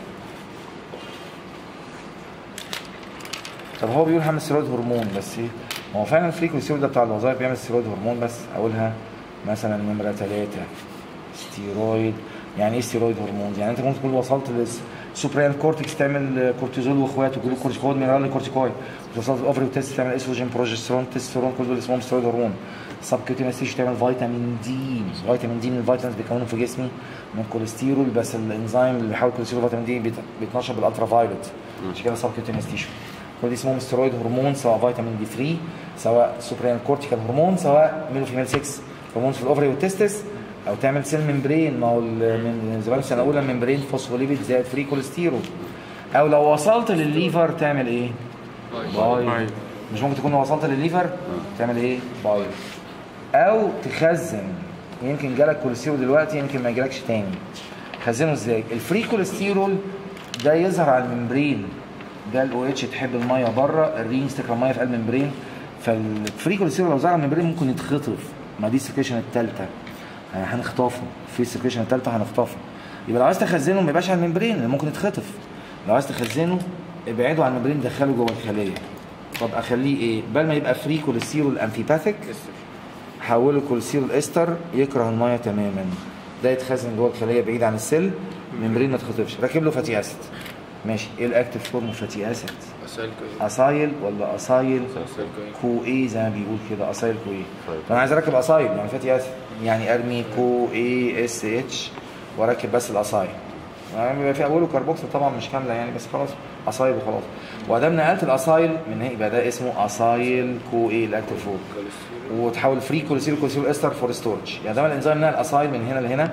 طب هو بيقول هعمل ستيرويد هرمون، بس ايه؟ هو فعلا الفري كوليسترول ده بتاع الوظائف بيعمل ستيرويد هرمون، بس اقولها مثلا نمره ثلاثه ستيرويد. يعني ايه ستيرويد هرمون؟ يعني انت ممكن تكون وصلت للسوبريال كورتكس تعمل كورتيزول واخواته كله كورتيكويد مينرال كورتيكويد، وصلت الاوفري تيست تعمل اسوجين بروجسترون تستيرون، كل دول اسمهم ستيرويد هرمون. سبكيوتينيوس تيشو تعمل فيتامين دي، فيتامين دي من الفيتامينز بيكونوا في جسمي من كوليسترول، بس الانزيم اللي بيحول كوليسترول فيتامين دي بيتنشط بالالترا فايولت، عشان كده سبكيوتينيوس تيشو. كل دي اسمهم ستيرويد هرمون، سواء فيتامين دي ثلاثة سواء سوبريان كورتيكال هرمون سواء ميل وفيميل ستة هرمون في الاوفري والتستس، او تعمل سيل ممبرين. ما هو من زمان سنه اولى ممبرين فوسفوليبيد زائد فري كوليسترول. او لو وصلت للليفر تعمل ايه؟ باي, باي. مش ممكن تكون وصلت للليفر تعمل ايه؟ باي. او تخزن، يمكن جالك كوليسترول دلوقتي يمكن ما يجيلكش تاني. خزنه ازاي؟ الفري كوليسترول ده يظهر على الممبرين، ده الاو اتش تحب الميه بره، الرينجز تكره الميه في قلب الممبرين، فالفري كوليسترول لو ظهر على الممبرين ممكن يتخطف. ما دي السكريشن الثالثه هنخطفه، في السكريشن الثالثه هنخطفه. يبقى لو عايز تخزنه ما يبقاش على الممبرين ممكن يتخطف. لو عايز تخزنه ابعده عن الممبرين دخله جوه الخليه. طب اخليه ايه؟ بدل ما يبقى فري كوليسترول امفيباثيك حوله كوليسترول استر يكره الميه تماما، ده يتخزن جوه الخليه بعيد عن السيل، الممبرين ما تخطفش. راكب له فاتي اسيد ماشي. ايه الاكتيف فورم فاتي اسيد؟ اسايل ولا اسايل كو اي زي ما بيقول كده، اسايل كو اي. فانا عايز اركب اسايل يعني فاتي اسيد، يعني ارمي كو اي اس اتش واركب بس الاسايل، يعني بيبقى في اوله كربوكسيل طبعا مش كامله يعني، بس خلاص اسايل وخلاص. وادام نقلت الاسايل من هنا يبقى ده اسمه اسايل كو اي الاكتيف فورم، وتحول فري كوليسترول كوليسترول استر فور ستورج. يعني ده الانزيم نقل الاسايل من هنا لهنا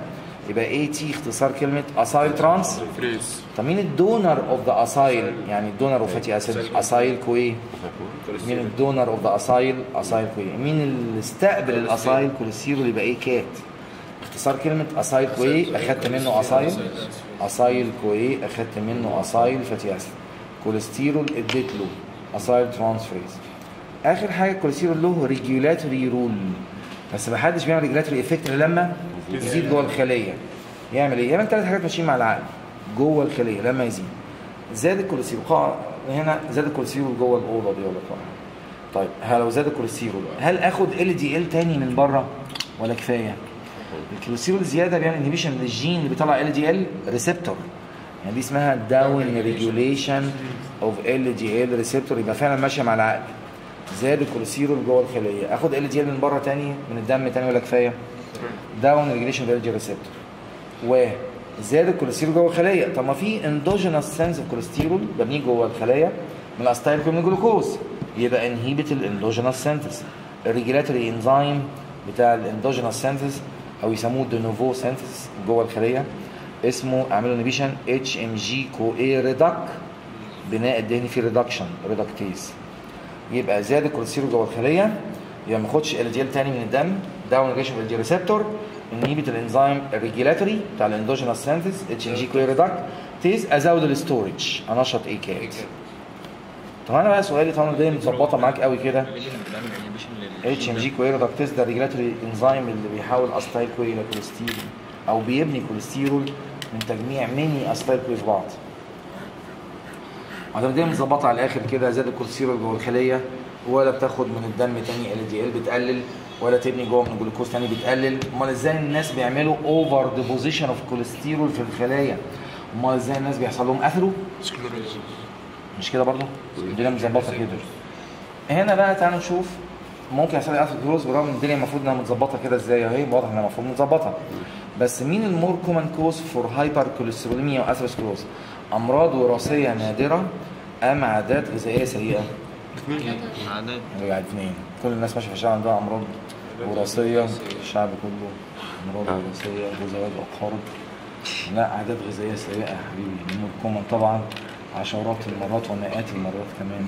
يبقى اي تي اختصار كلمه اسايل ترانس. فريز. طب مين الدونر اوف ذا اسايل؟ يعني الدونر اوف فاتي اسيد اسايل كوي. مين الدونر اوف ذا اسايل؟ اسايل كوي. مين اللي استقبل الاسايل كوليسترول؟ يبقى ايه؟ كات. اختصار كلمه اسايل كوي اخدت منه اسايل اسايل كوي اخدت منه اسايل فاتي اسيد. كوليسترول اديت له اسايل ترانسفيرز. اخر حاجه الكوليسترول له ريجولاتوري رول، بس ما حدش بيعمل ريجولاتوري افكت الا لما يزيد جوه الخليه. يعمل ايه؟ يعمل ثلاث حاجات ماشيين مع العقل جوه الخليه لما يزيد. زاد الكوليسترول هنا، زاد الكوليسترول جوه الاوضه دي ولا طبعا. طيب لو زاد الكوليسترول هل اخد ال دي ال تاني من بره ولا كفايه؟ الكوليسترول زياده بيعمل انهبيشن للجين اللي بيطلع ال دي ال ريسبتور، يعني دي اسمها داون ريجوليشن اوف ال دي ال ريسبتور، يبقى فعلا ماشيه مع العقل. زاد الكوليسترول جوه الخليه، اخد ال دي ال من بره تاني من الدم تاني ولا كفايه؟ داون ريجوليشن اوف ال دي ريسبتور. وزاد الكوليسترول جوه الخليه، طب ما في اندوجينوس سنس اوف كوليسترول بنيه جوه الخليه من الاستايل من الجلوكوز، يبقى انهيبت الاندوجينوس سنتس. الريجولاتوري انزيم بتاع الاندوجينوس سنتس او يسموه دينوفو سنتس جوه الخليه اسمه اعملوا انهبيشن اتش ام جي كو اي ريدك، بناء الدهني فيه ريدكشن ريدكتيز. يبقى زاد الكوليسترول جوه الخليه، يبقى ما اخدش ال دي ال تاني من الدم، داون ريجيشن ال دي ريسبتور، انهبت الانزيم الريجولاتوري بتاع الاندوجينوس سنتس اتش ام جي كو اي ريدكتيز، ازود الاستورج، انشط اي كات. طب انا بقى سؤالي طبعا دايما متظبطه معاك قوي كده، اتش ام جي كو اي ريدكتيز ده الريجولاتوري انزيم اللي بيحاول استايل كو الى كوليسترول او بيبني كوليسترول من تجميع ميني استايل كو في بعض. عشان دايما متظبطه على الاخر كده، زاد الكوليسترول جوه الخليه ولا بتاخد من الدم تاني ال دي ال بتقلل، ولا تبني جوه من الجلوكوز تاني بتقلل. امال ازاي الناس بيعملوا اوفر ديبوزيشن اوف كوليسترول في الخلايا؟ امال ازاي الناس بيحصل لهم اثرو؟ مش كده برضه؟ الدنيا متظبطه كده. هنا بقى تعالوا نشوف ممكن يحصل لي اثيروسكليروز برغم ان الدنيا المفروض انها متظبطه كده ازاي اهي، واضح انها المفروض متظبطه. بس مين المور كومن كوز فور هايبر كوليستروليميا واثيروسكليروز؟ امراض وراثيه نادره ام عادات غذائيه سيئه؟ اثنين. عادات. يعني اثنين. كل الناس ماشيه في الشارع عندها امراض وراثيه، الشعب كله امراض وراثيه وزواج اقارب. لا، عادات غذائيه سيئه يا حبيبي. المور كومن طبعا عشرات المرات ومئات المرات كمان.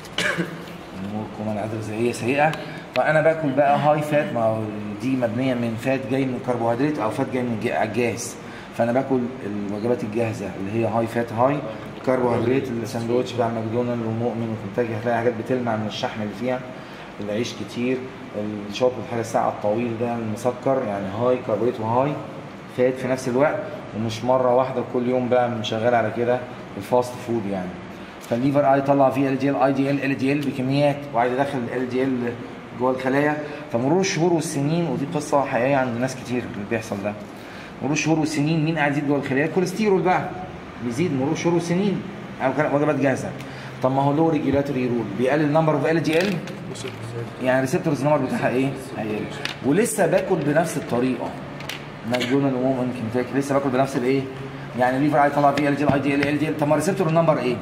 الامور كمان عادات غذائيه سيئه. فانا باكل بقى هاي فات، ما دي مبنيه من فات جاي من الكربوهيدرات او فات جاي من الجاز، فانا باكل الوجبات الجاهزه اللي هي هاي فات هاي كربوهيدرات. الساندوتش بتاع ماكدونالدز ومؤمن وكنتاكي هتلاقي حاجات بتلمع من الشحم اللي فيها، العيش كتير، الشوكولاته الحاجه الساعه الطويل ده المسكر، يعني هاي كربوهيدرات وهاي فات في نفس الوقت، ومش مره واحده كل يوم بقى شغال على كده الفاست فود يعني. فالليفر قاعد يطلع فيه ال دي ال اي دي ال ال دي ال بكميات، وقاعد يدخل ال دي ال جوه الخلايا. فمرور الشهور والسنين، ودي قصه حقيقيه عند ناس كتير اللي بيحصل ده، مرور الشهور والسنين مين قاعد يزيد جوه الخلايا؟ الكوليسترول بقى بيزيد مرور الشهور والسنين او وجبات جاهزه. طب ما هو له ريجولاتوري رول بيقلل نمبر اوف ال دي ال، يعني ريسبتورز النمبر بتاعها ايه؟ هيقل. ولسه باكل بنفس الطريقه ماكدونالدز ومؤمن كنتاكي، لسه باكل بنفس الايه؟ يعني الليفر قاعد يطلع فيه ال دي ال اي دي ال ال دي ال، طب ما ريسبتور النمبر ايه؟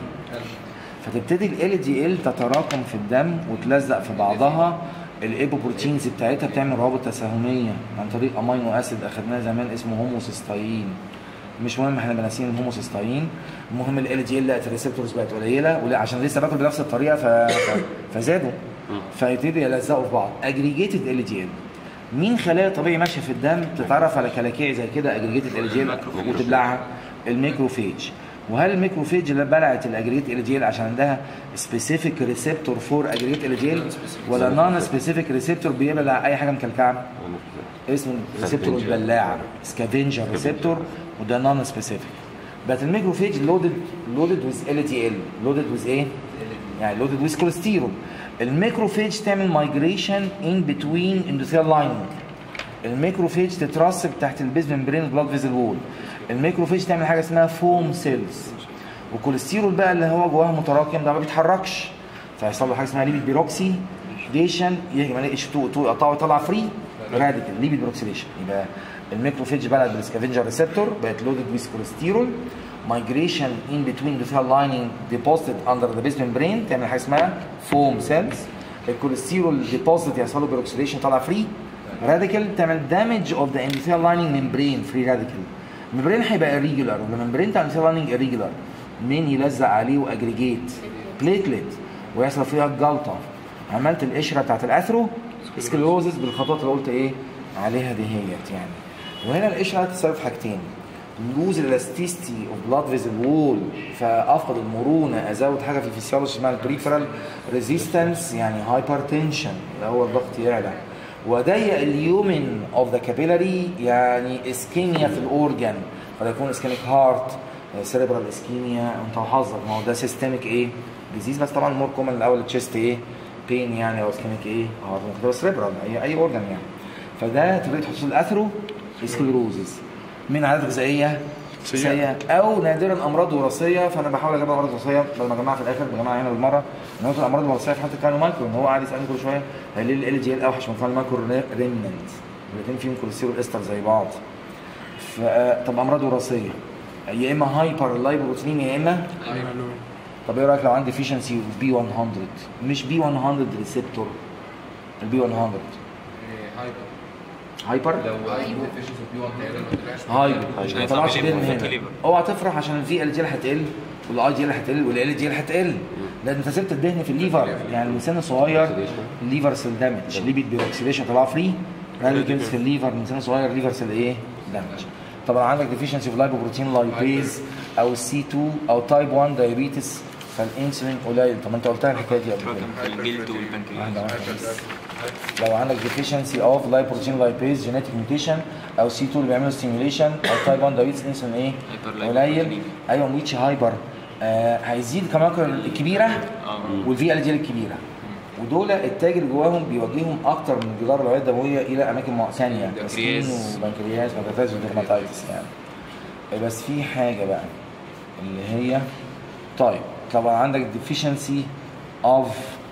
فتبتدي ال دي ال تتراكم في الدم وتلزق في بعضها. الايبوبروتينز بتاعتها بتعمل روابط تساهميه عن طريق امينو اسيد اخدناه زمان اسمه هوموسيستاين. مش مهم احنا بناسين الهوموسيستاين، المهم ال دي ال لقت الريسبتورز بقت قليله، ولا عشان لسه باكل بنفس الطريقه ف... ف... فزادوا، فيبتدي يلزقوا في بعض. اجريجيتد ال دي ال، مين خلايا طبيعي ماشيه في الدم تتعرف على كلاكيع زي كده اجريجيتد ال دي ال وتبلعها؟ الميكروفيج. وهل الميكروفيج اللي بلعت الاجريجيت ال دي ال عشان عندها سبيسيفيك ريسبتور فور اجريجيت ال دي ال، ولا نون سبيسيفيك ريسبتور بيبلع اي حاجه مكلكعه؟ اسمه ريسبتور البلاعه، سكافنجر ريسبتور، وده نون سبيسيفيك. بقت الميكروفيج لودد لودد ويز ال دي ال، لودد ويز ايه؟ يعني لودد ويز كوليسترول. الميكروفيج تعمل مايجريشن ان بتوين اندوثيال لايننج. الميكروفيج تترسب تحت البيز ممبرين البلاد فيزل وول. الميكروفيج تعمل حاجه اسمها فوم سيلز. والكوليسترول بقى اللي هو جواه متراكم ده ما بيتحركش، فيحصل له حاجه اسمها ليبيد بيروكسيديشن، يهجم عليه اتش اتنين يقطعه يطلع فري راديكال ليبيد بيروكسيديشن. يبقى الميكروفيج بلد بالسكافنجر ريسبتور بقت لودد ويز كوليسترول، مايجريشن ان بتوين ذا لايننج ديبوزيت اندر ذا بيز ممبرين تعمل حاجه اسمها فوم سيلز. الكوليسترول ديبوزيت يحصل له بيروكسيديشن طلع فري راديكال تعمل دامج اوف ذا اندوثيال لايننج ممبرين فري راديكال. الممبرين هيبقى irregular، والممبرين بتاع الاندوثيال لايننج irregular، مين يلزق عليه واجريجيت بليتلت ويحصل فيها الجلطه. عملت القشره بتاعت الاثرو سكليروزس بالخطوات اللي قلت ايه عليها دهيت يعني. وهنا القشره هتسبب حاجتين: لوز الالاستيستي اوف بلاد فيزل وول، فافقد المرونه، ازود حاجه في الفسيولوجي اسمها البريفرال ريزيستنس يعني هايبرتنشن اللي هو الضغط يعلى، وضيق اليومن اوف ذا كابيلاري يعني اسكيميا في الاورجان، قد يكون اسكيميك هارت، سيريبرال اسكيميا، انت وحظك، ما هو ده سيستميك ايه ديزيز، بس طبعا مور كومن الاول تشيست ايه بين يعني او اسكيميك ايه هارت، ممكن سيريبرال اي اي اورجان يعني. فده طريقه حصول الاثرو سكليروزس من عادات غذائيه سيئه او نادرا امراض وراثيه. فانا بحاول اجيب امراض وراثيه بدل ما اجمعها في الاخر، بجمعها هنا بالمره. ان هو الامراض الوراثيه في حاله الكانو مايكرو، ان هو قاعد يسالني كل شويه هل ليه ال جي ال اوحش من فان مايكرو ريمننت، الاثنين فيهم كوليسترول استر زي بعض. ف طب امراض وراثيه يا اما هايبر لايبوبروتين يا اما طب ايه رايك لو عندي ديفيشنسي بي مية مش بي مية ريسبتور، البي مية هايبر هايبر لو عندي ديفيشنسي بي واحد هايبر ما طلعش كده من هنا. اوعى تفرح عشان الفي ال جي هتقل والاي جي هتقل والال جي هتقل، لان انت سبت الدهن في الليفر يعني من سن صغير. الليفر سيل دامج، ليبيد بيروكسيديشن طلع فري راديكلز في الليفر من سن صغير، ليفر سيل ايه دامج. طبعا عندك ديفيشنسي في لايبوبروتين لايبيز او السي اتنين او تايب واحد دايابيتس، فالانسولين قليل. طب انت قلتها الحكايه دي قبل كده. الجلد والبنكرياس. لو عندك ديفيشنسي اوف لايبوبروتين لايبيز جينيتيك ميوتيشن او سي اتنين اللي بيعملوا ستيميوليشن او تايب واحد دايابيتس، انسولين ايه قليل. ايوه ميتش هايبر آه هيزيد كمان الكبيره والفي ال جي الكبيره، ودول التاجر جواهم بيوجههم اكتر من جدار الاوعيه الدمويه الى اماكن ثانيه، سكين وبنكرياس وبنكرياس وديرماتايتس يعني. بس في حاجه بقى اللي هي طيب طبعا عندك ديفيشنسي اوف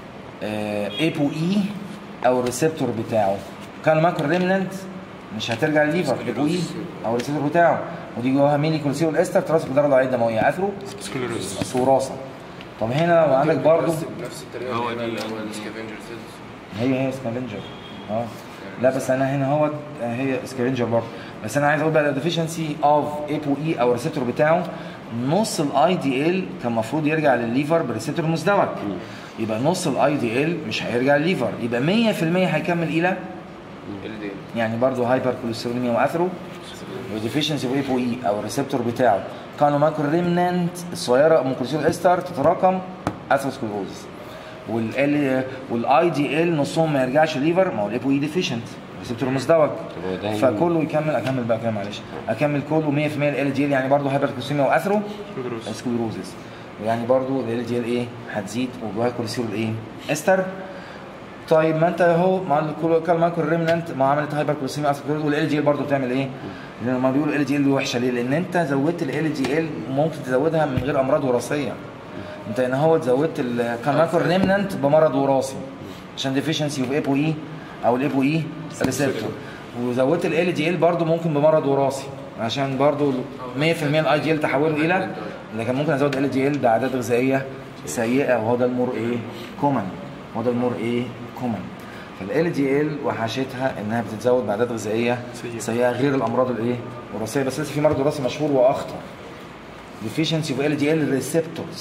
ايبو اي او الريسبتور بتاعه، كان ماكرو ريمننت مش هترجع للليفر، ايبو اي او الريسبتور بتاعه، ودي جواها ميلي كوليسترول استر تراسب جدار الاوعيه الدمويه اثرو سكليروز وراثه. طب هنا لو عندك برضه نفس الطريقه هو السكافنجر سيلز، هي هي سكافنجر اه لا بس انا هنا هو هي سكافنجر برضه، بس انا عايز اقول بقى ديفيشنسي اوف ايبو اي او الريسبتور بتاعه نص الاي دي ال كان المفروض يرجع للليفر بريسبتور مزدوج، يبقى نص الاي دي ال مش هيرجع للليفر، يبقى مية في المية هيكمل الى يعني برضه هايبر كوليستروليميا واثرو وديفيشنسي اوف ايبو اي او الريسبتور بتاعه كانوا ماكرو ريمننت الصغيره من كوليسترول استر تتراكم اثيروسكليروزس، والال والاي دي ال نصهم ما يرجعش ليفر، ما هو الايبو اي ديفيشنت ريسبتور مزدوج، فكله يكمل. اكمل بقى كده معلش اكمل كله مية في المية ال جي ال يعني برضه هايبر كوليستروليميا واثرو سكليروزس، يعني برضه ال جي ال ايه هتزيد وجواها كوليسترول ايه استر. طيب ما انت اهو مع الكالماكرو ريمننت ما عملت هايبر كوليستروليميا واثرو والال جي ال برضه بتعمل ايه؟ لما بيقولوا ال جي ال وحشه ليه؟ لان انت زودت ال جي ال ممكن تزودها من غير امراض وراثيه. انت هنا هو زودت الكالماكرو ريمننت بمرض وراثي عشان ديفيشنسي اوف ايبو اي او الايبو اي ريسبتور، وزودت ال جي ال برضه ممكن بمرض وراثي عشان برضه مية في المية الاي جي ال تحوله الى، لكن ممكن ازود ال جي ال بعادات غذائيه سيئه، وهو ده المور ايه كومن، هو ده المور ايه كومن. فال جي ال وحشتها انها بتتزود بعادات غذائيه سيئه غير الامراض الايه الوراثيه. بس لسه في مرض وراثي مشهور واخطر deficiency of ال جي ال receptors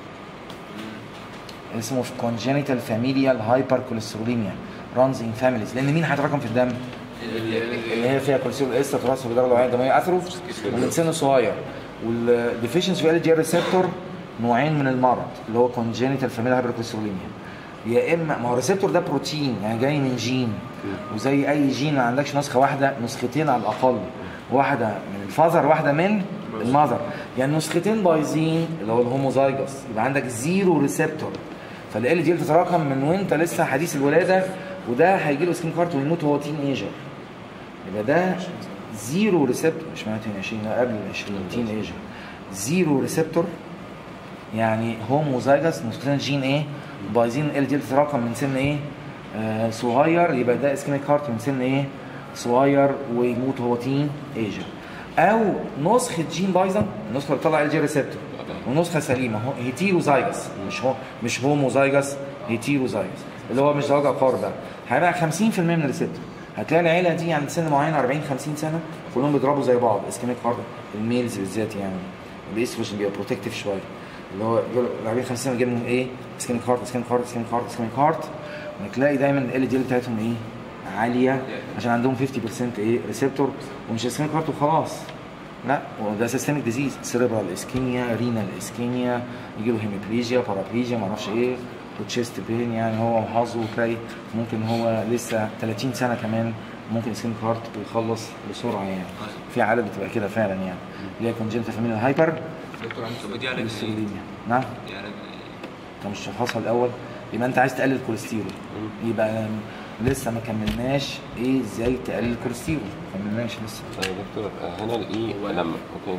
اسمه congenital familial hypercholesterolemia runs in families، لان مين هيتراكم في الدم؟ اللي هي فيها كوليسترول استر تراث في جدار الاوعيه الدمويه اثرو ومن سن صغير. والديفيشنسي في ال جي ال ريسبتور نوعين من المرض اللي هو congenital familial hypercholesterolemia، يا اما ما هو الريسبتور ده بروتين يعني جاي من جين، وزي اي جين ما عندكش نسخه واحده، نسختين على الاقل، واحده من الفازر واحده من المذر، يعني نسختين بايظين اللي هو الهوموزايجوس، يبقى عندك زيرو ريسبتور، فال جي تتراكم من وانت لسه حديث الولاده، وده هيجي له سكين كارت ويموت وهو تين ايجر، يبقى ده زيرو ريسبتور، مش معناته عشرين قبل عشرين تين ايجر، زيرو ريسبتور يعني هوموزايجوس نسختين جين ايه بايظين، ال جي تتراكم من سن ايه آه صغير، يبقى ده اسكيميك هارت من سن ايه صغير ويموت هو تين ايجر. او نسخه جين بايظه، النسخه اللي بتطلع ال جي ريسبتور، ونسخه سليمه هو هيتيروزايجوس مش هو مش هوموزايجوس، هيتيروزايجوس اللي هو مش زواج عقار، ده هيبقى خمسين في المية من الريسبتور، هتلاقي العيله دي عند سن معين أربعين خمسين سنه كلهم بيضربوا زي بعض اسكيميك هارت، الميلز بالذات يعني الاستروجين بيبقى بروتكتيف شويه، اللي هو أربعين خمسين سنه جاي منهم ايه؟ اسكيميك هارت اسكيميك هارت اسكيميك هارت اسكيميك هارت. هتلاقي دايما ال دي ال بتاعتهم ايه؟ عاليه عشان عندهم خمسين بالمية ايه؟ ريسبتور، ومش اسكيميك هارت وخلاص، لا وده سيستميك ديزيز، سيريبرال اسكيميا، رينال اسكيميا، يجي له هيميبليجيا، بارابليجيا، ما اعرفش ايه، وتشيست بين، يعني هو وحظه تلاقي ممكن هو لسه ثلاثين سنه كمان ممكن اسكيميك هارت ويخلص بسرعه يعني. في عادات بتبقى كده فعلا يعني، اللي هي كونجنتال فاميليال هايبر دكتور عنده دي على نعم يعني انت مش شخصها الاول، يبقى انت عايز تقلل الكوليسترول، يبقى لسه ما كملناش ايه ازاي تقلل الكوليسترول، ما كملناش لسه. طيب يا دكتور هنا الاي لما اوكي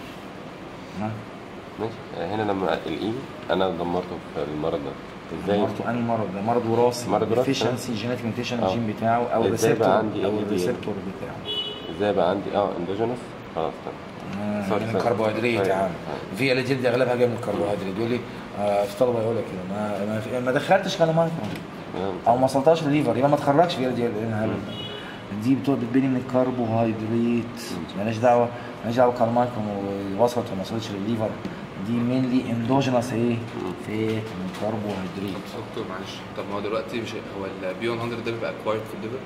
نعم ماشي، هنا لما الاي انا دمرته في المرض ده ازاي؟ دمرته انهي مرض؟ ده مرض وراثي، مرض وراثي ديفيشنسي جينيتيك ميوتيشن اه. الجين بتاعه او ازاي الريسبتور بقى عندي او ال دي ال؟ الريسبتور بتاعه ازاي بقى عندي اه اندوجينوس خلاص تمام. آه من الكربوهيدرات يا عم، في ال دي اغلبها جايه من الكربوهيدرات. يقول لي آه في طلبه يقول لك كده ما ما, ما دخلتش كالمايكرون او ما وصلتهاش للليفر يبقى ما تخرجش في ال دي ال. دي بتبني من الكربوهيدرات، مالهاش دعوه مالهاش دعوه كالمايكرون ووصلت ولا ما وصلتش للليفر، دي مينلي اندوجينوس ايه؟ فيت من الكربوهيدرات. دكتور معلش، طب ما هو دلوقتي مش هو البي مية ده بيبقى اكوايرد في الليفر؟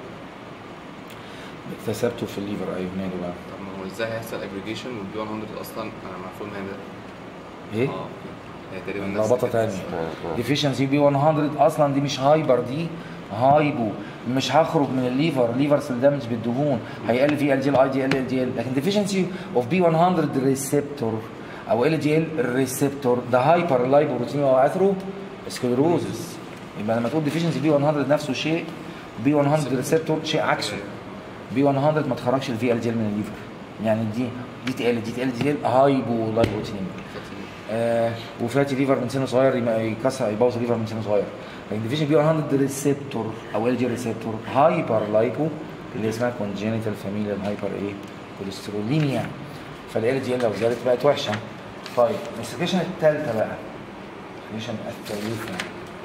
اكتسبته في الليفر ايوه ماله بقى؟ طب ما هو ازاي هيحصل اجريجيشن والبي مية اصلا انا مفهوم هنا ايه؟ اه هي تقريبا نفس لخبطه الكلام. ثانيه. ديفيشنسي بي مية اصلا دي مش هايبر، دي هايبو، مش هخرج من الليفر، ليفر سيل دامج بالدهون هيقل في ال دي ال اي دي ال ال دي ال، لكن ديفيشنسي اوف بي مية ريسبتور او ال دي ال ريسبتور ده هايبر لايبوبروتين او اثرو سكليروزس. يبقى لما تقول ديفيشنسي بي مية نفسه شيء، بي مية ريسبتور شيء عكسه. بي مية ما تخرجش الفي ال دي ال من الليفر، يعني دي دي تقل دي تقل دي تقل هايبو لايبوبروتين. آه وفاتي ليفر من سن صغير يكسر يبوظ الليفر من سن صغير. لكن ديفيشن بي مية ريسبتور او ال جي ريسبتور هايبر لايبو اللي اسمها كونجينيتال فاميليال هايبر ايه؟ كوليستروليميا. فال دي ال لو زادت بقت وحشه. طيب السكيشن الثالثه بقى، السكيشن الثالثه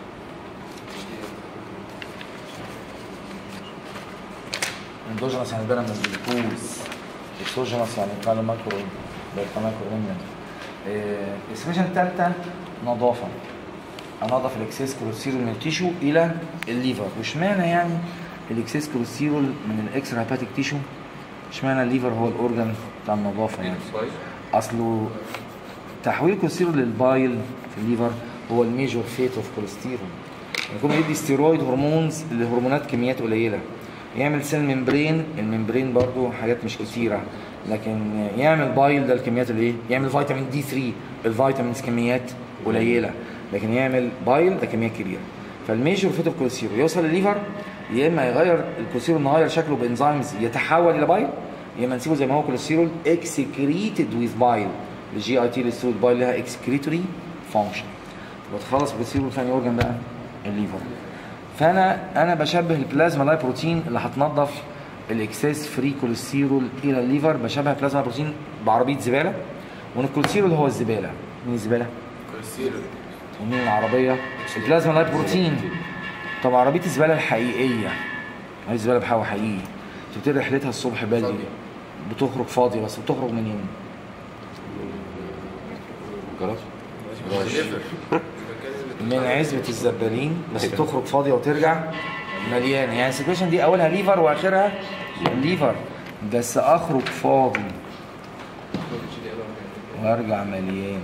اندوجينوس يعني بنا من الجلوكوز، اكسوجينوس يعني كان مايكرو بالمايكرو ريمنت. السكيشن الثالثه نظافه، انظف الاكسس كوليسترول من التيشو الى الليفر. واشمعنى يعني الاكسس كوليسترول من الاكسترا هيباتيك تيشو؟ اشمعنى الليفر هو الاورجن بتاع النظافه يعني؟ اصله تحويل الكوليسترول للبايل في الليفر هو الميجور فيت اوف كوليسترول. يكون يدي ستيرويد هرمونز لهرمونات كميات قليله، يعمل سيل ممبرين، الممبرين برضو حاجات مش كتيره، لكن يعمل بايل ده الكميات اللي ايه؟ يعمل فيتامين دي ثلاثة، الفيتامينز كميات قليله، لكن يعمل بايل ده كميات كبيره. فالميجور فيت اوف كوليسترول يوصل للليفر، يا اما يغير الكوليسترول نغير شكله بانزيمز يتحول الى بايل، يا اما نسيبه زي ما هو كوليسترول اكسكريتد ويز بايل. الجي اي تي للستول بايل لها اكسكريتوري فانكشن. بتخلص بالكوليسترول ثاني اورجن بقى الليفر. فانا انا بشبه البلازما لاي بروتين اللي هتنظف الاكسس فري كوليسترول الى الليفر، بشبه البلازما بروتين بعربيه زباله، وان الكوليسترول هو الزباله. مين الزباله؟ كوليسترول. ومين العربيه؟ البلازما لاي بروتين. طب عربيه الزباله الحقيقيه، عربيه الزباله بحاجه حقيقي، بتبتدي رحلتها الصبح بدري، بتخرج فاضيه، بس بتخرج منين؟ جراج من عزبة الزبالين، بس بتخرج فاضية وترجع مليانة. يعني السيتويشن دي أولها ليفر وآخرها ليفر، بس أخرج فاضي وأرجع مليان.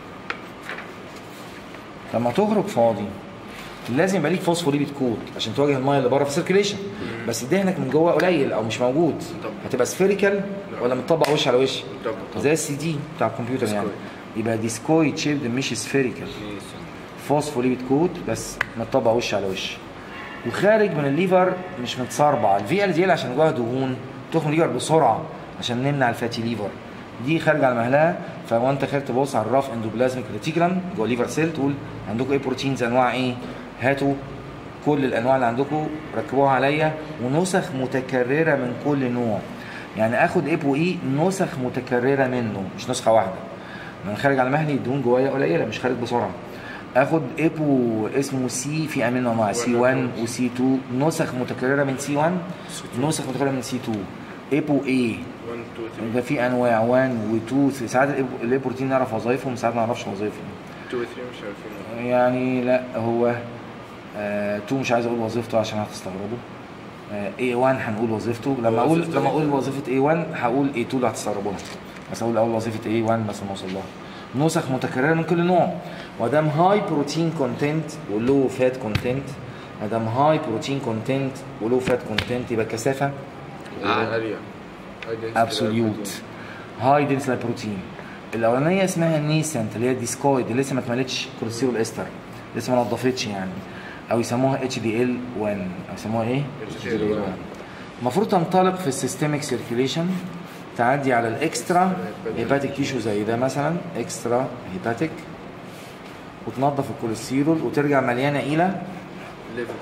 لما تخرج فاضي لازم يبقى ليك فوسفوليبيد كود عشان تواجه المايه اللي بره في السيركيليشن، بس دهنك من جوه قليل أو مش موجود. هتبقى سفيريكال ولا متطبق وش على وش؟ زي السي دي بتاع الكمبيوتر يعني. يبقى ديسكويد شيبد مش سفيريكال، فوسفوليبيد كود بس متطبق وش على وش، وخارج من الليفر مش متصربع. الفي ال دي ال عشان جواها دهون تخرج من الليفر بسرعه عشان نمنع الفاتي ليفر، دي خارجه على مهلها. فوانت خارج تبص على الراف اندوبلازميك ريتيكولم جوه الليفر سيل، تقول عندكم ايه بروتينز انواع ايه؟ هاتوا كل الانواع اللي عندكم ركبوها عليا، ونسخ متكرره من كل نوع. يعني اخد ايه وايه نسخ متكرره منه مش نسخه واحده. من خارج على مهلي الدهون جوايا قليله مش خارج بسرعه. اخد ايبو اسمه سي في امينو مع سي واحد وسي اتنين، نسخ متكرره من سي واحد، نسخ متكرره من سي اتنين. ايبو اي ده في انواع واحد و2، ساعات الاي بروتين نعرف وظائفهم، ساعات ما نعرفش وظائفهم. اتنين و تلاتة مش عارفين يعني لا هو آه اتنين مش عايز اقول وظيفته عشان هتستغربوا. آه اي واحد هنقول وظيفته، لما اقول لما اقول وظيفه اي واحد هقول اي اتنين اللي هتستغربوها، بس اقول اول وظيفه اي واحد بس ما اوصل لها. نسخ متكرره من كل نوع، ودام هاي بروتين كونتنت ولو فات كونتنت، ادام هاي بروتين كونتنت ولو فات كونتنت يبقى كثافه عالية ابسوليوت هاي دنسيتي بروتين. الاولانيه اسمها نيسنت اللي هي ديسكويد اللي لسه ما اتملتش كوليسترول استر، لسه ما نضفتش يعني، او يسموها اتش دي ال واحد، او يسموها ايه؟ اتش دي ال واحد. المفروض تنطلق في السيستميك سيركيليشن، تعدي على الاكسترا هيباتيك تيشو زي ده مثلا، اكسترا هيباتيك، وتنظف الكوليسترول وترجع مليانه الى ليفر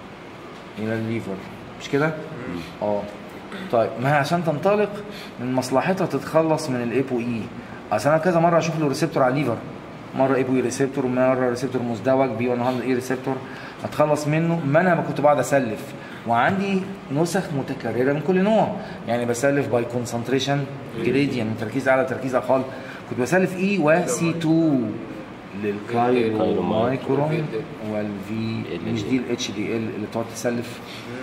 الى الليفر، مش كده؟ اه طيب ما هي عشان تنطلق من مصلحتها تتخلص من الايبو اي. اصل انا كذا مره اشوف له ريسبتور على الليفر، مره ايبو اي ريسبتور ومره ريسبتور مزدوج بي مية اي ريسبتور، اتخلص منه. ما انا ما كنت بقعد اسلف، وعندي نسخ متكرره من كل نوع، يعني بسلف باي كونسنتريشن جريديان، تركيز اعلى تركيز اقل. كنت بسلف اي وسي اتنين للكايرو مايكرون والفي، مش دي الاتش دي ال اللي بتقعد تسلف.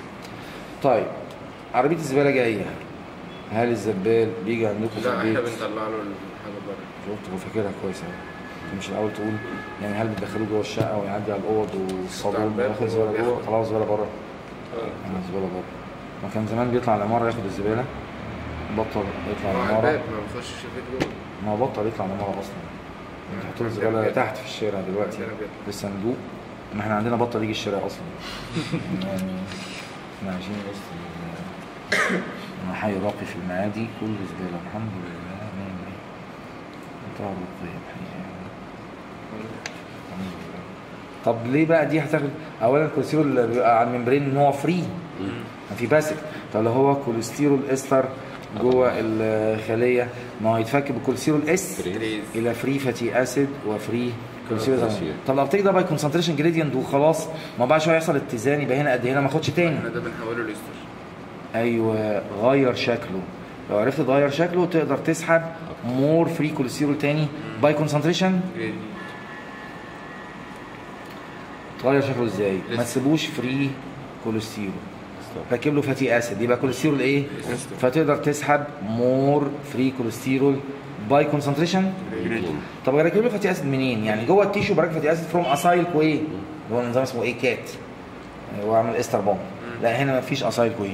طيب عربيه الزباله جايه، هل الزبال بيجي عندكم في البيت؟ لا احنا بنطلع له الحاجه بره. شفت هو فاكرها كويس اهي. مش الاول تقول يعني هل بتدخلوه جوه الشقه ويعدي على الاوض والصابون وياخد الزباله جوه؟ خلاص الزباله بره. اه الزباله بره. ما كان زمان بيطلع العماره ياخد الزباله، بطل يطلع العماره. ما بيخشش البيت جوه. ما هو بطل يطلع العماره اصلا. انت حطوا له الزباله تحت في الشارع دلوقتي في الصندوق. ما احنا عندنا بطل يجي الشارع اصلا. يعني احنا عايشين وسط حي راقي في المعادي، كل زباله الحمد لله مية مية. انتهى الرقي الحقيقه. طب ليه بقى دي هتاخد؟ اولا الكوليسترول اللي بيبقى على الممبرين ان هو فري، ما في باسك. طب لو هو كوليسترول استر جوه الخليه، ما هو يتفك بالكوليسترول اس الى فري فاتي اسيد وفري كوليسترول. طب لو ده باي كونسنتريشن جريدينت وخلاص، ما بعد شويه يحصل اتزان، يبقى هنا قد هنا ما اخدش تاني. احنا ده بنحوله لاستر. ايوه غير شكله. لو عرفت تغير شكله تقدر تسحب مور فري كوليسترول تاني باي كونسنتريشن. تغير شكله ازاي؟ ما تسيبوش فري كوليسترول، ركب له فاتي اسيد يبقى كوليسترول ايه؟ فتقدر تسحب مور فري كوليسترول باي كونسنتريشن. طب اركب له فاتي اسيد منين؟ يعني جوه التيشو بركب فاتي اسيد فروم اسايل كوي اللي هو نظام اسمه ايه كات، هو عامل استر بوم. لا هنا ما فيش اسايل كوي،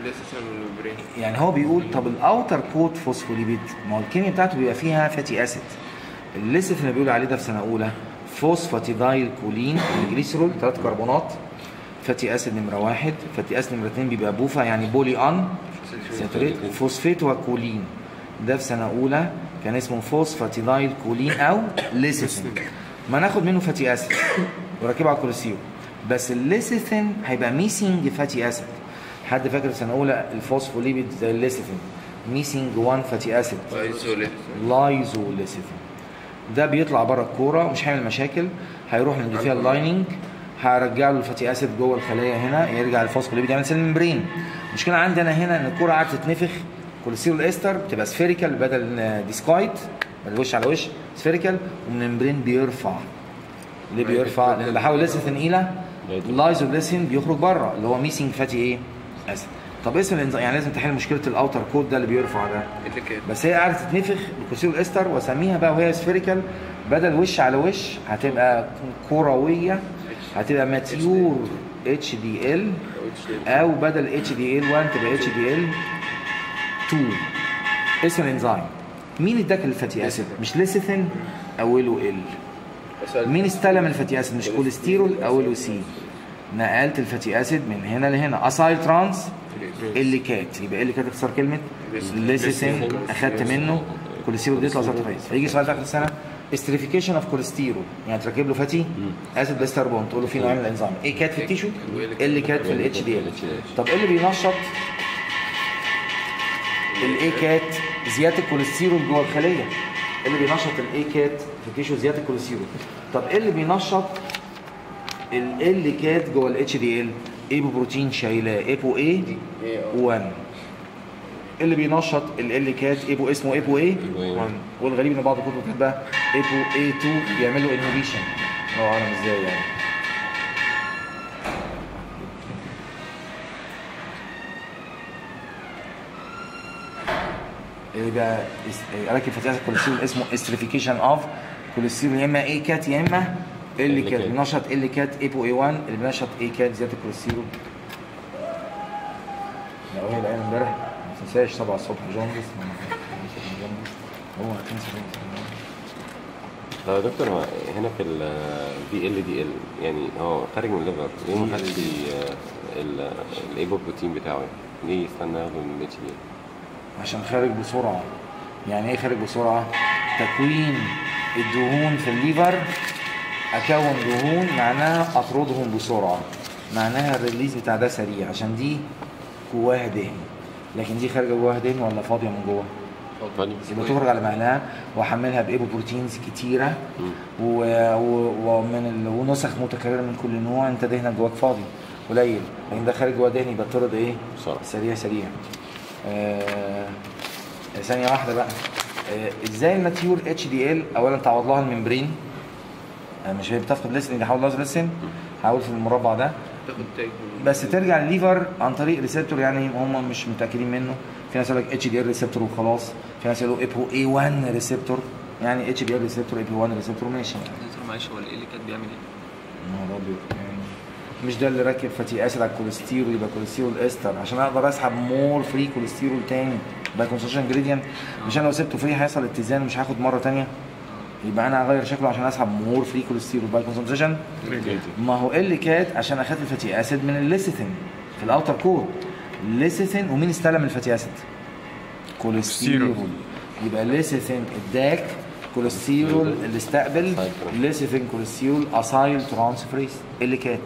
يعني هو بيقول طب الاوتر كوت فوسفوليبيد، ما هو الكيمياء بتاعته بيبقى فيها فاتي اسيد. الليسف اللي بيقول عليه ده في سنه اولى فوسفاتيدايل كولين الجليسرول، ثلاث كربونات، فاتي اسيد نمره واحد، فاتي اسيد نمره اثنين بيبقى بوفا يعني بولي ان ساتوريت، وفوسفيت وكولين. ده في سنه اولى كان اسمه فوسفاتيدايل كولين او ليسيثين. ما ناخد منه فاتي اسيد وركبه على الكوليسترول، بس الليسيثين هيبقى ميسنج فاتي اسيد. حد فاكر في سنه اولى الفوسفوليبيد زي الليسيثين ميسنج واحد فاتي اسيد لايزوليسيثين. ده بيطلع بره الكوره ومش هيعمل مشاكل، هيروح للفيها اللايننج، هرجع له الفاتي اسيد جوه الخلايا هنا، يرجع الفوسفوليبيد يعمل سيل ممبرين. المشكله عندي انا هنا ان الكوره قاعده تتنفخ، كوليسترول استر بتبقى سفيريكال بدل ديسكويد، بدل وش على وش سفيريكال، ومن الممبرين بيرفع. ليه بيرفع؟ لان بحاول ليسيثين الى لايزوليسين بيخرج بره اللي هو ميسنج فاتي ايه؟ اسيد. طب اسم الانزيم يعني لازم تحل مشكله الاوتر كود ده اللي بيرفع ده، بس هي قاعده تتنفخ بالكوليسترول استر، واسميها بقى وهي سفيريكال بدل وش على وش هتبقى كرويه، هتبقى ماتيور اتش دي ال، او بدل اتش دي ال واحد تبقى اتش دي ال اتنين. اسم الانزيم مين اداك الفاتي اسيد؟ مش ليسيثين اوله ال. مين استلم الفاتي اسيد؟ مش كوليسترول اوله سي. نقلت الفاتي اسيد من هنا لهنا، اسايل ترانس اللي كات، يبقى اللي كات اختصار كلمه ليسيثين، اخدت منه كوليسترول يطلع ظبط كويس. فيجي سؤال في اخر السنه استريفيكيشن اوف كوليسترول، يعني تركب له فاتي اسيد بلاستر بوند، تقول له في نوعين من الانزيم، ايه كات في التيشو، اللي كات في الاتش دي ال. طب ايه اللي بينشط الاي كات؟ زياده الكوليسترول جوه الخليه. اللي بينشط الاي كات في التيشو زياده الكوليسترول. طب ايه اللي بينشط ال ال كات جوه الاتش دي ال؟ ايبو بروتين شايلاه ايبو اي واحد. اللي بينشط ال ال كات ايبو اسمه ايبو اي واحد، والغريب ان بعض الكتب كاتباه ايبو اي اتنين بيعمل له انهبيشن. الله اعلم ازاي يعني. اللي بقى راكب فتيات الكوليسترول اسمه استريفيكيشن اوف كوليسترول، يا اما اي كات يا اما ال كات. بينشط ال كات ايبو اي واحد، اللي بينشط اي كات زياده الكوليسترول. لو هي العين امبارح ما تنساش سبعة الصبح جوندس هو تنسى. طب يا دكتور هو هنا في ال في ال دي ال يعني هو خارج من الليفر، ليه ما خدش الايبو بروتين بتاعه؟ ليه يستنى ياخده من الاتش دي؟ عشان خارج بسرعه. يعني ايه خارج بسرعه؟ تكوين الدهون في الليفر، اكون دهون معناها اطردهم بسرعه، معناها الريليز بتاع ده سريع، عشان دي جواها دهن. لكن دي خارجه جواها دهن ولا فاضيه من جوه؟ فاضيه. يبقى تخرج على مهلها واحملها بايبو بروتينز كتيره ومن ال... ونسخ متكرره من كل نوع. انت دهنك جواك فاضي قليل، لكن ده خارج جواه دهن يبقى طرد ايه؟ بسرعه سريع سريع. آه... ثانيه واحده بقى. آه... ازاي الماتيور اتش دي ال؟ اولا تعوض لها الممبرين، آه مش هي بتفقد لسن، هحاول لازم لسن، هحاول في المربع ده تاخد تاج بس ترجع الليفر عن طريق ريسبتور، يعني هم مش متاكدين منه. في ناس يقول لك اتش دي ال ريسبتور وخلاص، في ناس يقولوا ايبو اي واحد ريسبتور، يعني اتش دي ال ريسبتور ايبو واحد ريسبتور ماشي. دكتور معلش هو ال ال كات بيعمل ايه؟ نهار ابيض، يعني مش ده اللي راكب فاتي اسيد على الكوليسترول يبقى كوليسترول استر عشان اقدر اسحب مور فري كوليسترول تاني باي كونسنتريشن جريدينت؟ مش انا لو سبته فري هيحصل اتزان مش هاخد مره ثانيه، يبقى انا هغير شكله عشان اسحب مور فري كوليسترول باي كونسنتريشن. ما هو ال كات عشان اخدت الفاتي اسيد من الليسيثين في الاوتر كود. ليسيثين، ومين استلم الفاتي اسيد؟ كوليسترول. يبقى ليسيثين اداك، كوليسترول اللي استقبل. ليسيثين كوليسترول اسايل ترانسفريز ال كات.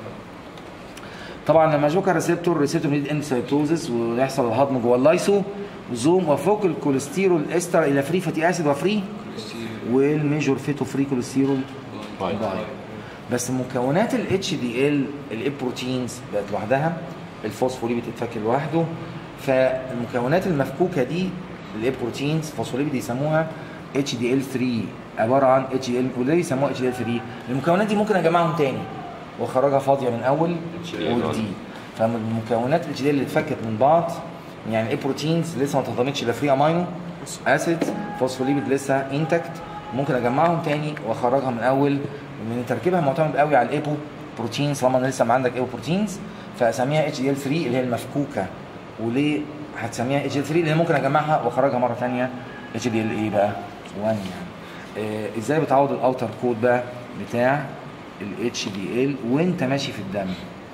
طبعا لما اشوك الريسبتور ريسبتور نيد انسايتوزس ويحصل الهضم جوه اللايسو زوم وفوق الكوليسترول استر الى فري فاتي اسيد وفري والميجور فيتو فري كوليسترول باي. بس مكونات الاتش دي ال البروتينز بقت لوحدها، الفوسفوليبيد اتفك لوحده، فالمكونات المفكوكه دي البروتينز فوسفوليبيد يسموها اتش دي ال ثلاثة، عباره عن اتش دي ال. وليه يسموها اتش دي ال ثلاثة؟ المكونات دي ممكن اجمعهم تاني واخرجها فاضيه من اول وجديد. فالمكونات الاتش دي ال اللي اتفكت من بعض يعني البروتينز لسه ما تهضمتش، لا فري امينو اسيد، فوسفوليبيد لسه انتكت، ممكن اجمعهم تاني واخرجها من اول. من تركيبها معتمد قوي على الايبو بروتينز، طالما لسه ما عندك ايبو بروتينز فاسميها اتش دي ال ثلاثة اللي هي المفكوكه. وليه هتسميها اتش دي ال ثلاثة؟ لان ممكن اجمعها واخرجها مره ثانيه اتش دي ال ايه بقى واحد. يعني آه ازاي بتعوض الاوتر كود بقى بتاع الاتش دي ال وانت ماشي في الدم؟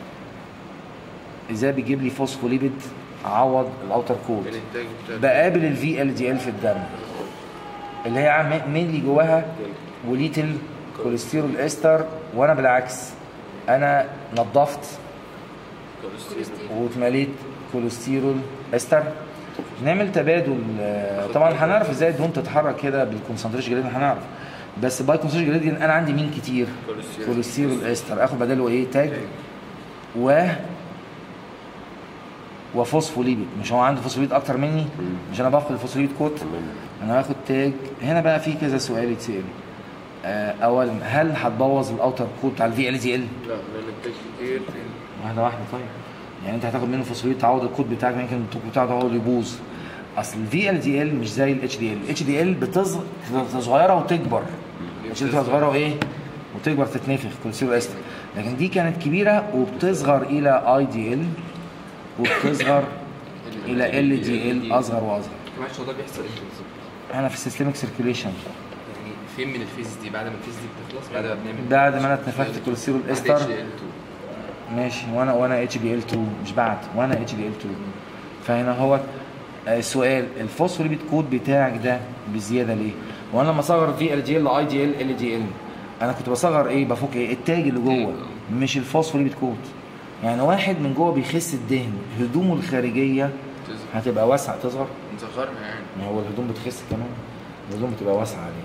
ازاي بيجيب لي فوسفوليبيد اعوض الاوتر كود؟ بقابل الفي ال دي ال في الدم اللي هي مين اللي جواها وليتل كوليسترول استر، وانا بالعكس انا نظفت واتمليت كوليسترول استر. نعمل تبادل. طبعا هنعرف ازاي الدهون تتحرك كده بالكونسنتريشن جريدينت، هنعرف. بس باي كونسنتريشن جريدينت انا عندي مين كتير؟ كوليسترول استر، اخد بداله ايه؟ تاج و وفوسفوليبيد. مش هو عنده فوسفوليبيد اكتر مني؟ مش انا بفقد الفوسفوليبيد كوت؟ انا هاخد تاج. هنا بقى في كذا سؤال يتسال. اولا هل هتبوظ الاوتر كود بتاع الفي ال دي ال؟ لا لان التاج كتير. واحده واحده. طيب يعني انت هتاخد منه فوسفوليبيد تعوض الكود بتاعك، يمكن الكود بتاعه ده هو اللي يبوظ. اصل الفي ال دي ال مش زي الاتش دي ال. الاتش دي ال بتصغر صغيره وتكبر، الاتش دي ال صغيره وايه؟ وتكبر تتنفخ كوليسترول استر. لكن دي كانت كبيره وبتصغر الى اي دي ال وبتصغر الى ال دي ال اصغر واصغر. معلش هو ده بيحصل امتى بالظبط؟ احنا في السيستميك سيركيوليشن. يعني فين من الفيز دي؟ بعد ما الفيز دي بتخلص، بعد ما بنعمل بعد ما انا اتنفخت كوليسترول استر ماشي، وانا وانا اتش دي ال اتنين مش بعد، وانا اتش دي ال اتنين. فهنا هو السؤال الفوسفوليبيد كود بتاعك ده بزياده ليه؟ وانا لما اصغر في ال دي ال اي دي ال ال دي ال انا كنت بصغر ايه؟ بفك ايه؟ التاج اللي جوه مش الفوسفوليبيد كود. يعني واحد من جوه بيخس الدهن، هدومه الخارجيه هتبقى واسعه تصغر؟ نصغرها يعني. ما هو الهدوم بتخس كمان، الهدوم بتبقى واسعه عليه.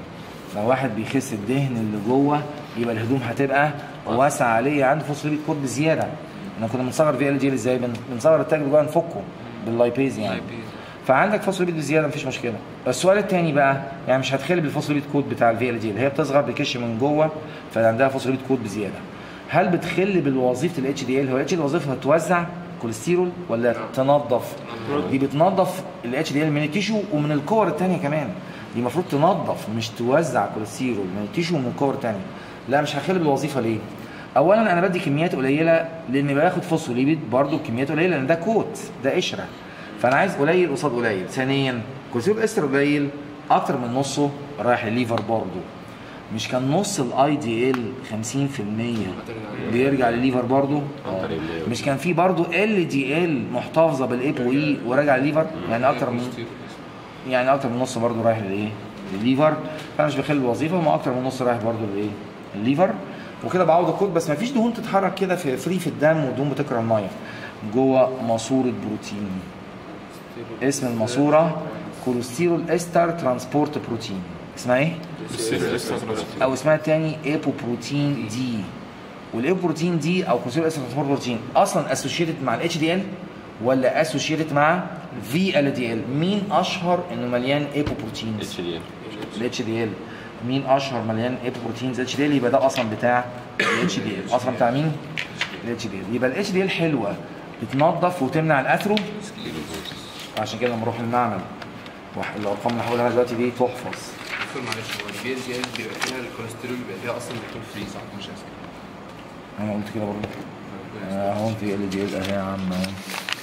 لو واحد بيخس الدهن اللي جوه يبقى الهدوم هتبقى واسعه عليه، عنده فوسفوليبيد كود بزياده. احنا كنا بنصغر في ال دي ال ازاي؟ بن- بنصغر التاج اللي جوه نفكه باللايبيز يعني. فعندك فوسفوليبيد بزياده مفيش مشكله. السؤال الثاني بقى، يعني مش هتخلي بالفوسفوليبيد كود بتاع الفي ال دي ال، هي بتصغر بكش من جوه فعندها فوسفوليبيد كود بزياده. هل بتخل بالوظيفه الاتش دي ال؟ هو الاتش دي ال وظيفتها توزع كوليسترول ولا تنظف؟ دي بتنظف الاتش دي ال من التيشو ومن الكور الثانيه كمان. دي المفروض تنظف مش توزع كوليسترول من التيشو ومن الكور الثانيه. لا مش هخلي بالوظيفه ليه؟ اولا انا بدي كميات قليله لان باخد فوسفوليبيد برضه كميات قليله لان ده كوت، ده قشره، فانا عايز قليل قصاد قليل. ثانيا كوليسترول استر قليل اكتر من نصه رايح للليفر برضه. مش كان نص الاي دي ال خمسين في المية بيرجع للليفر برضه؟ مش كان في برضه ال دي ال محتفظه بالايبو اي وراجع للليفر؟ يعني اكتر من يعني اكتر من نص برضه رايح للايه؟ للليفر. فانا مش بخلي الوظيفه، ما اكتر من نص رايح برضه للايه؟ الليفر. وكده بعوض الكود، بس ما فيش دهون تتحرك كده في فري في الدم ودهون بتكره الميه. جوه ماسوره بروتين، اسم الماسوره كوليسترول استر ترانسبورت بروتين. اسمها ايه؟ او اسمها الثاني ايبو بروتين دي. والايبو بروتين دي او كوليسترول استر ترانسبورت بروتين اصلا اسوشيتد مع الاتش دي ال ولا اسوشيتد مع في ال دي ال؟ مين اشهر انه مليان ايبو بروتينز؟ اتش دي ال. الاتش دي ال. مين اشهر مليان ايبو بروتينز؟ اتش دي ال. يبقى ده اصلا بتاع الاتش دي ال، اصلا بتاع مين؟ الاتش دي ال. يبقى الاتش دي ال حلوه، بتنظف وتمنع الاثرو. عشان كده لما نروح المعمل الارقام اللي هقولها دلوقتي دي تحفظ. دكتور معلش، هو البي ال دي ال بيبقى فيها الكوليسترول بيبقى فيها اصلا بيكون فري صح؟ مش اسف. انا قلت كده برضه. اهو في ال دي ال اهي يا عم اهو.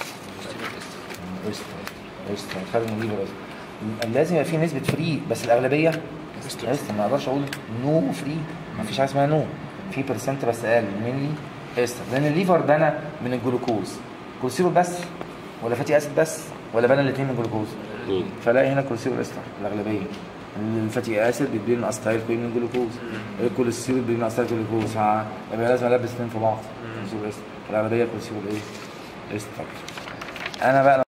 قشطه قشطه خلي نجيب قشطه. لازم يبقى في نسبه فري، بس الاغلبيه قشطه. ما اقدرش اقول نو فري، ما فيش حاجه اسمها نو، في برسنت بس اقل مني قشطه. لان الليفر بنى من الجلوكوز، كوليسترول بس ولا فاتي اسيد بس ولا بنى الاثنين من الجلوكوز؟ فلاقي هنا كوليسترول استر الاغلبيه. الفاتي اسيد بيدي لنا استايل كوين من الجلوكوز، الكوليسترول بيدي لنا استايل جلوكوز، يبقى لازم البس اثنين في بعض. كوليسترول استر الاغلبيه كوليسترول ايه؟ استر. انا بقى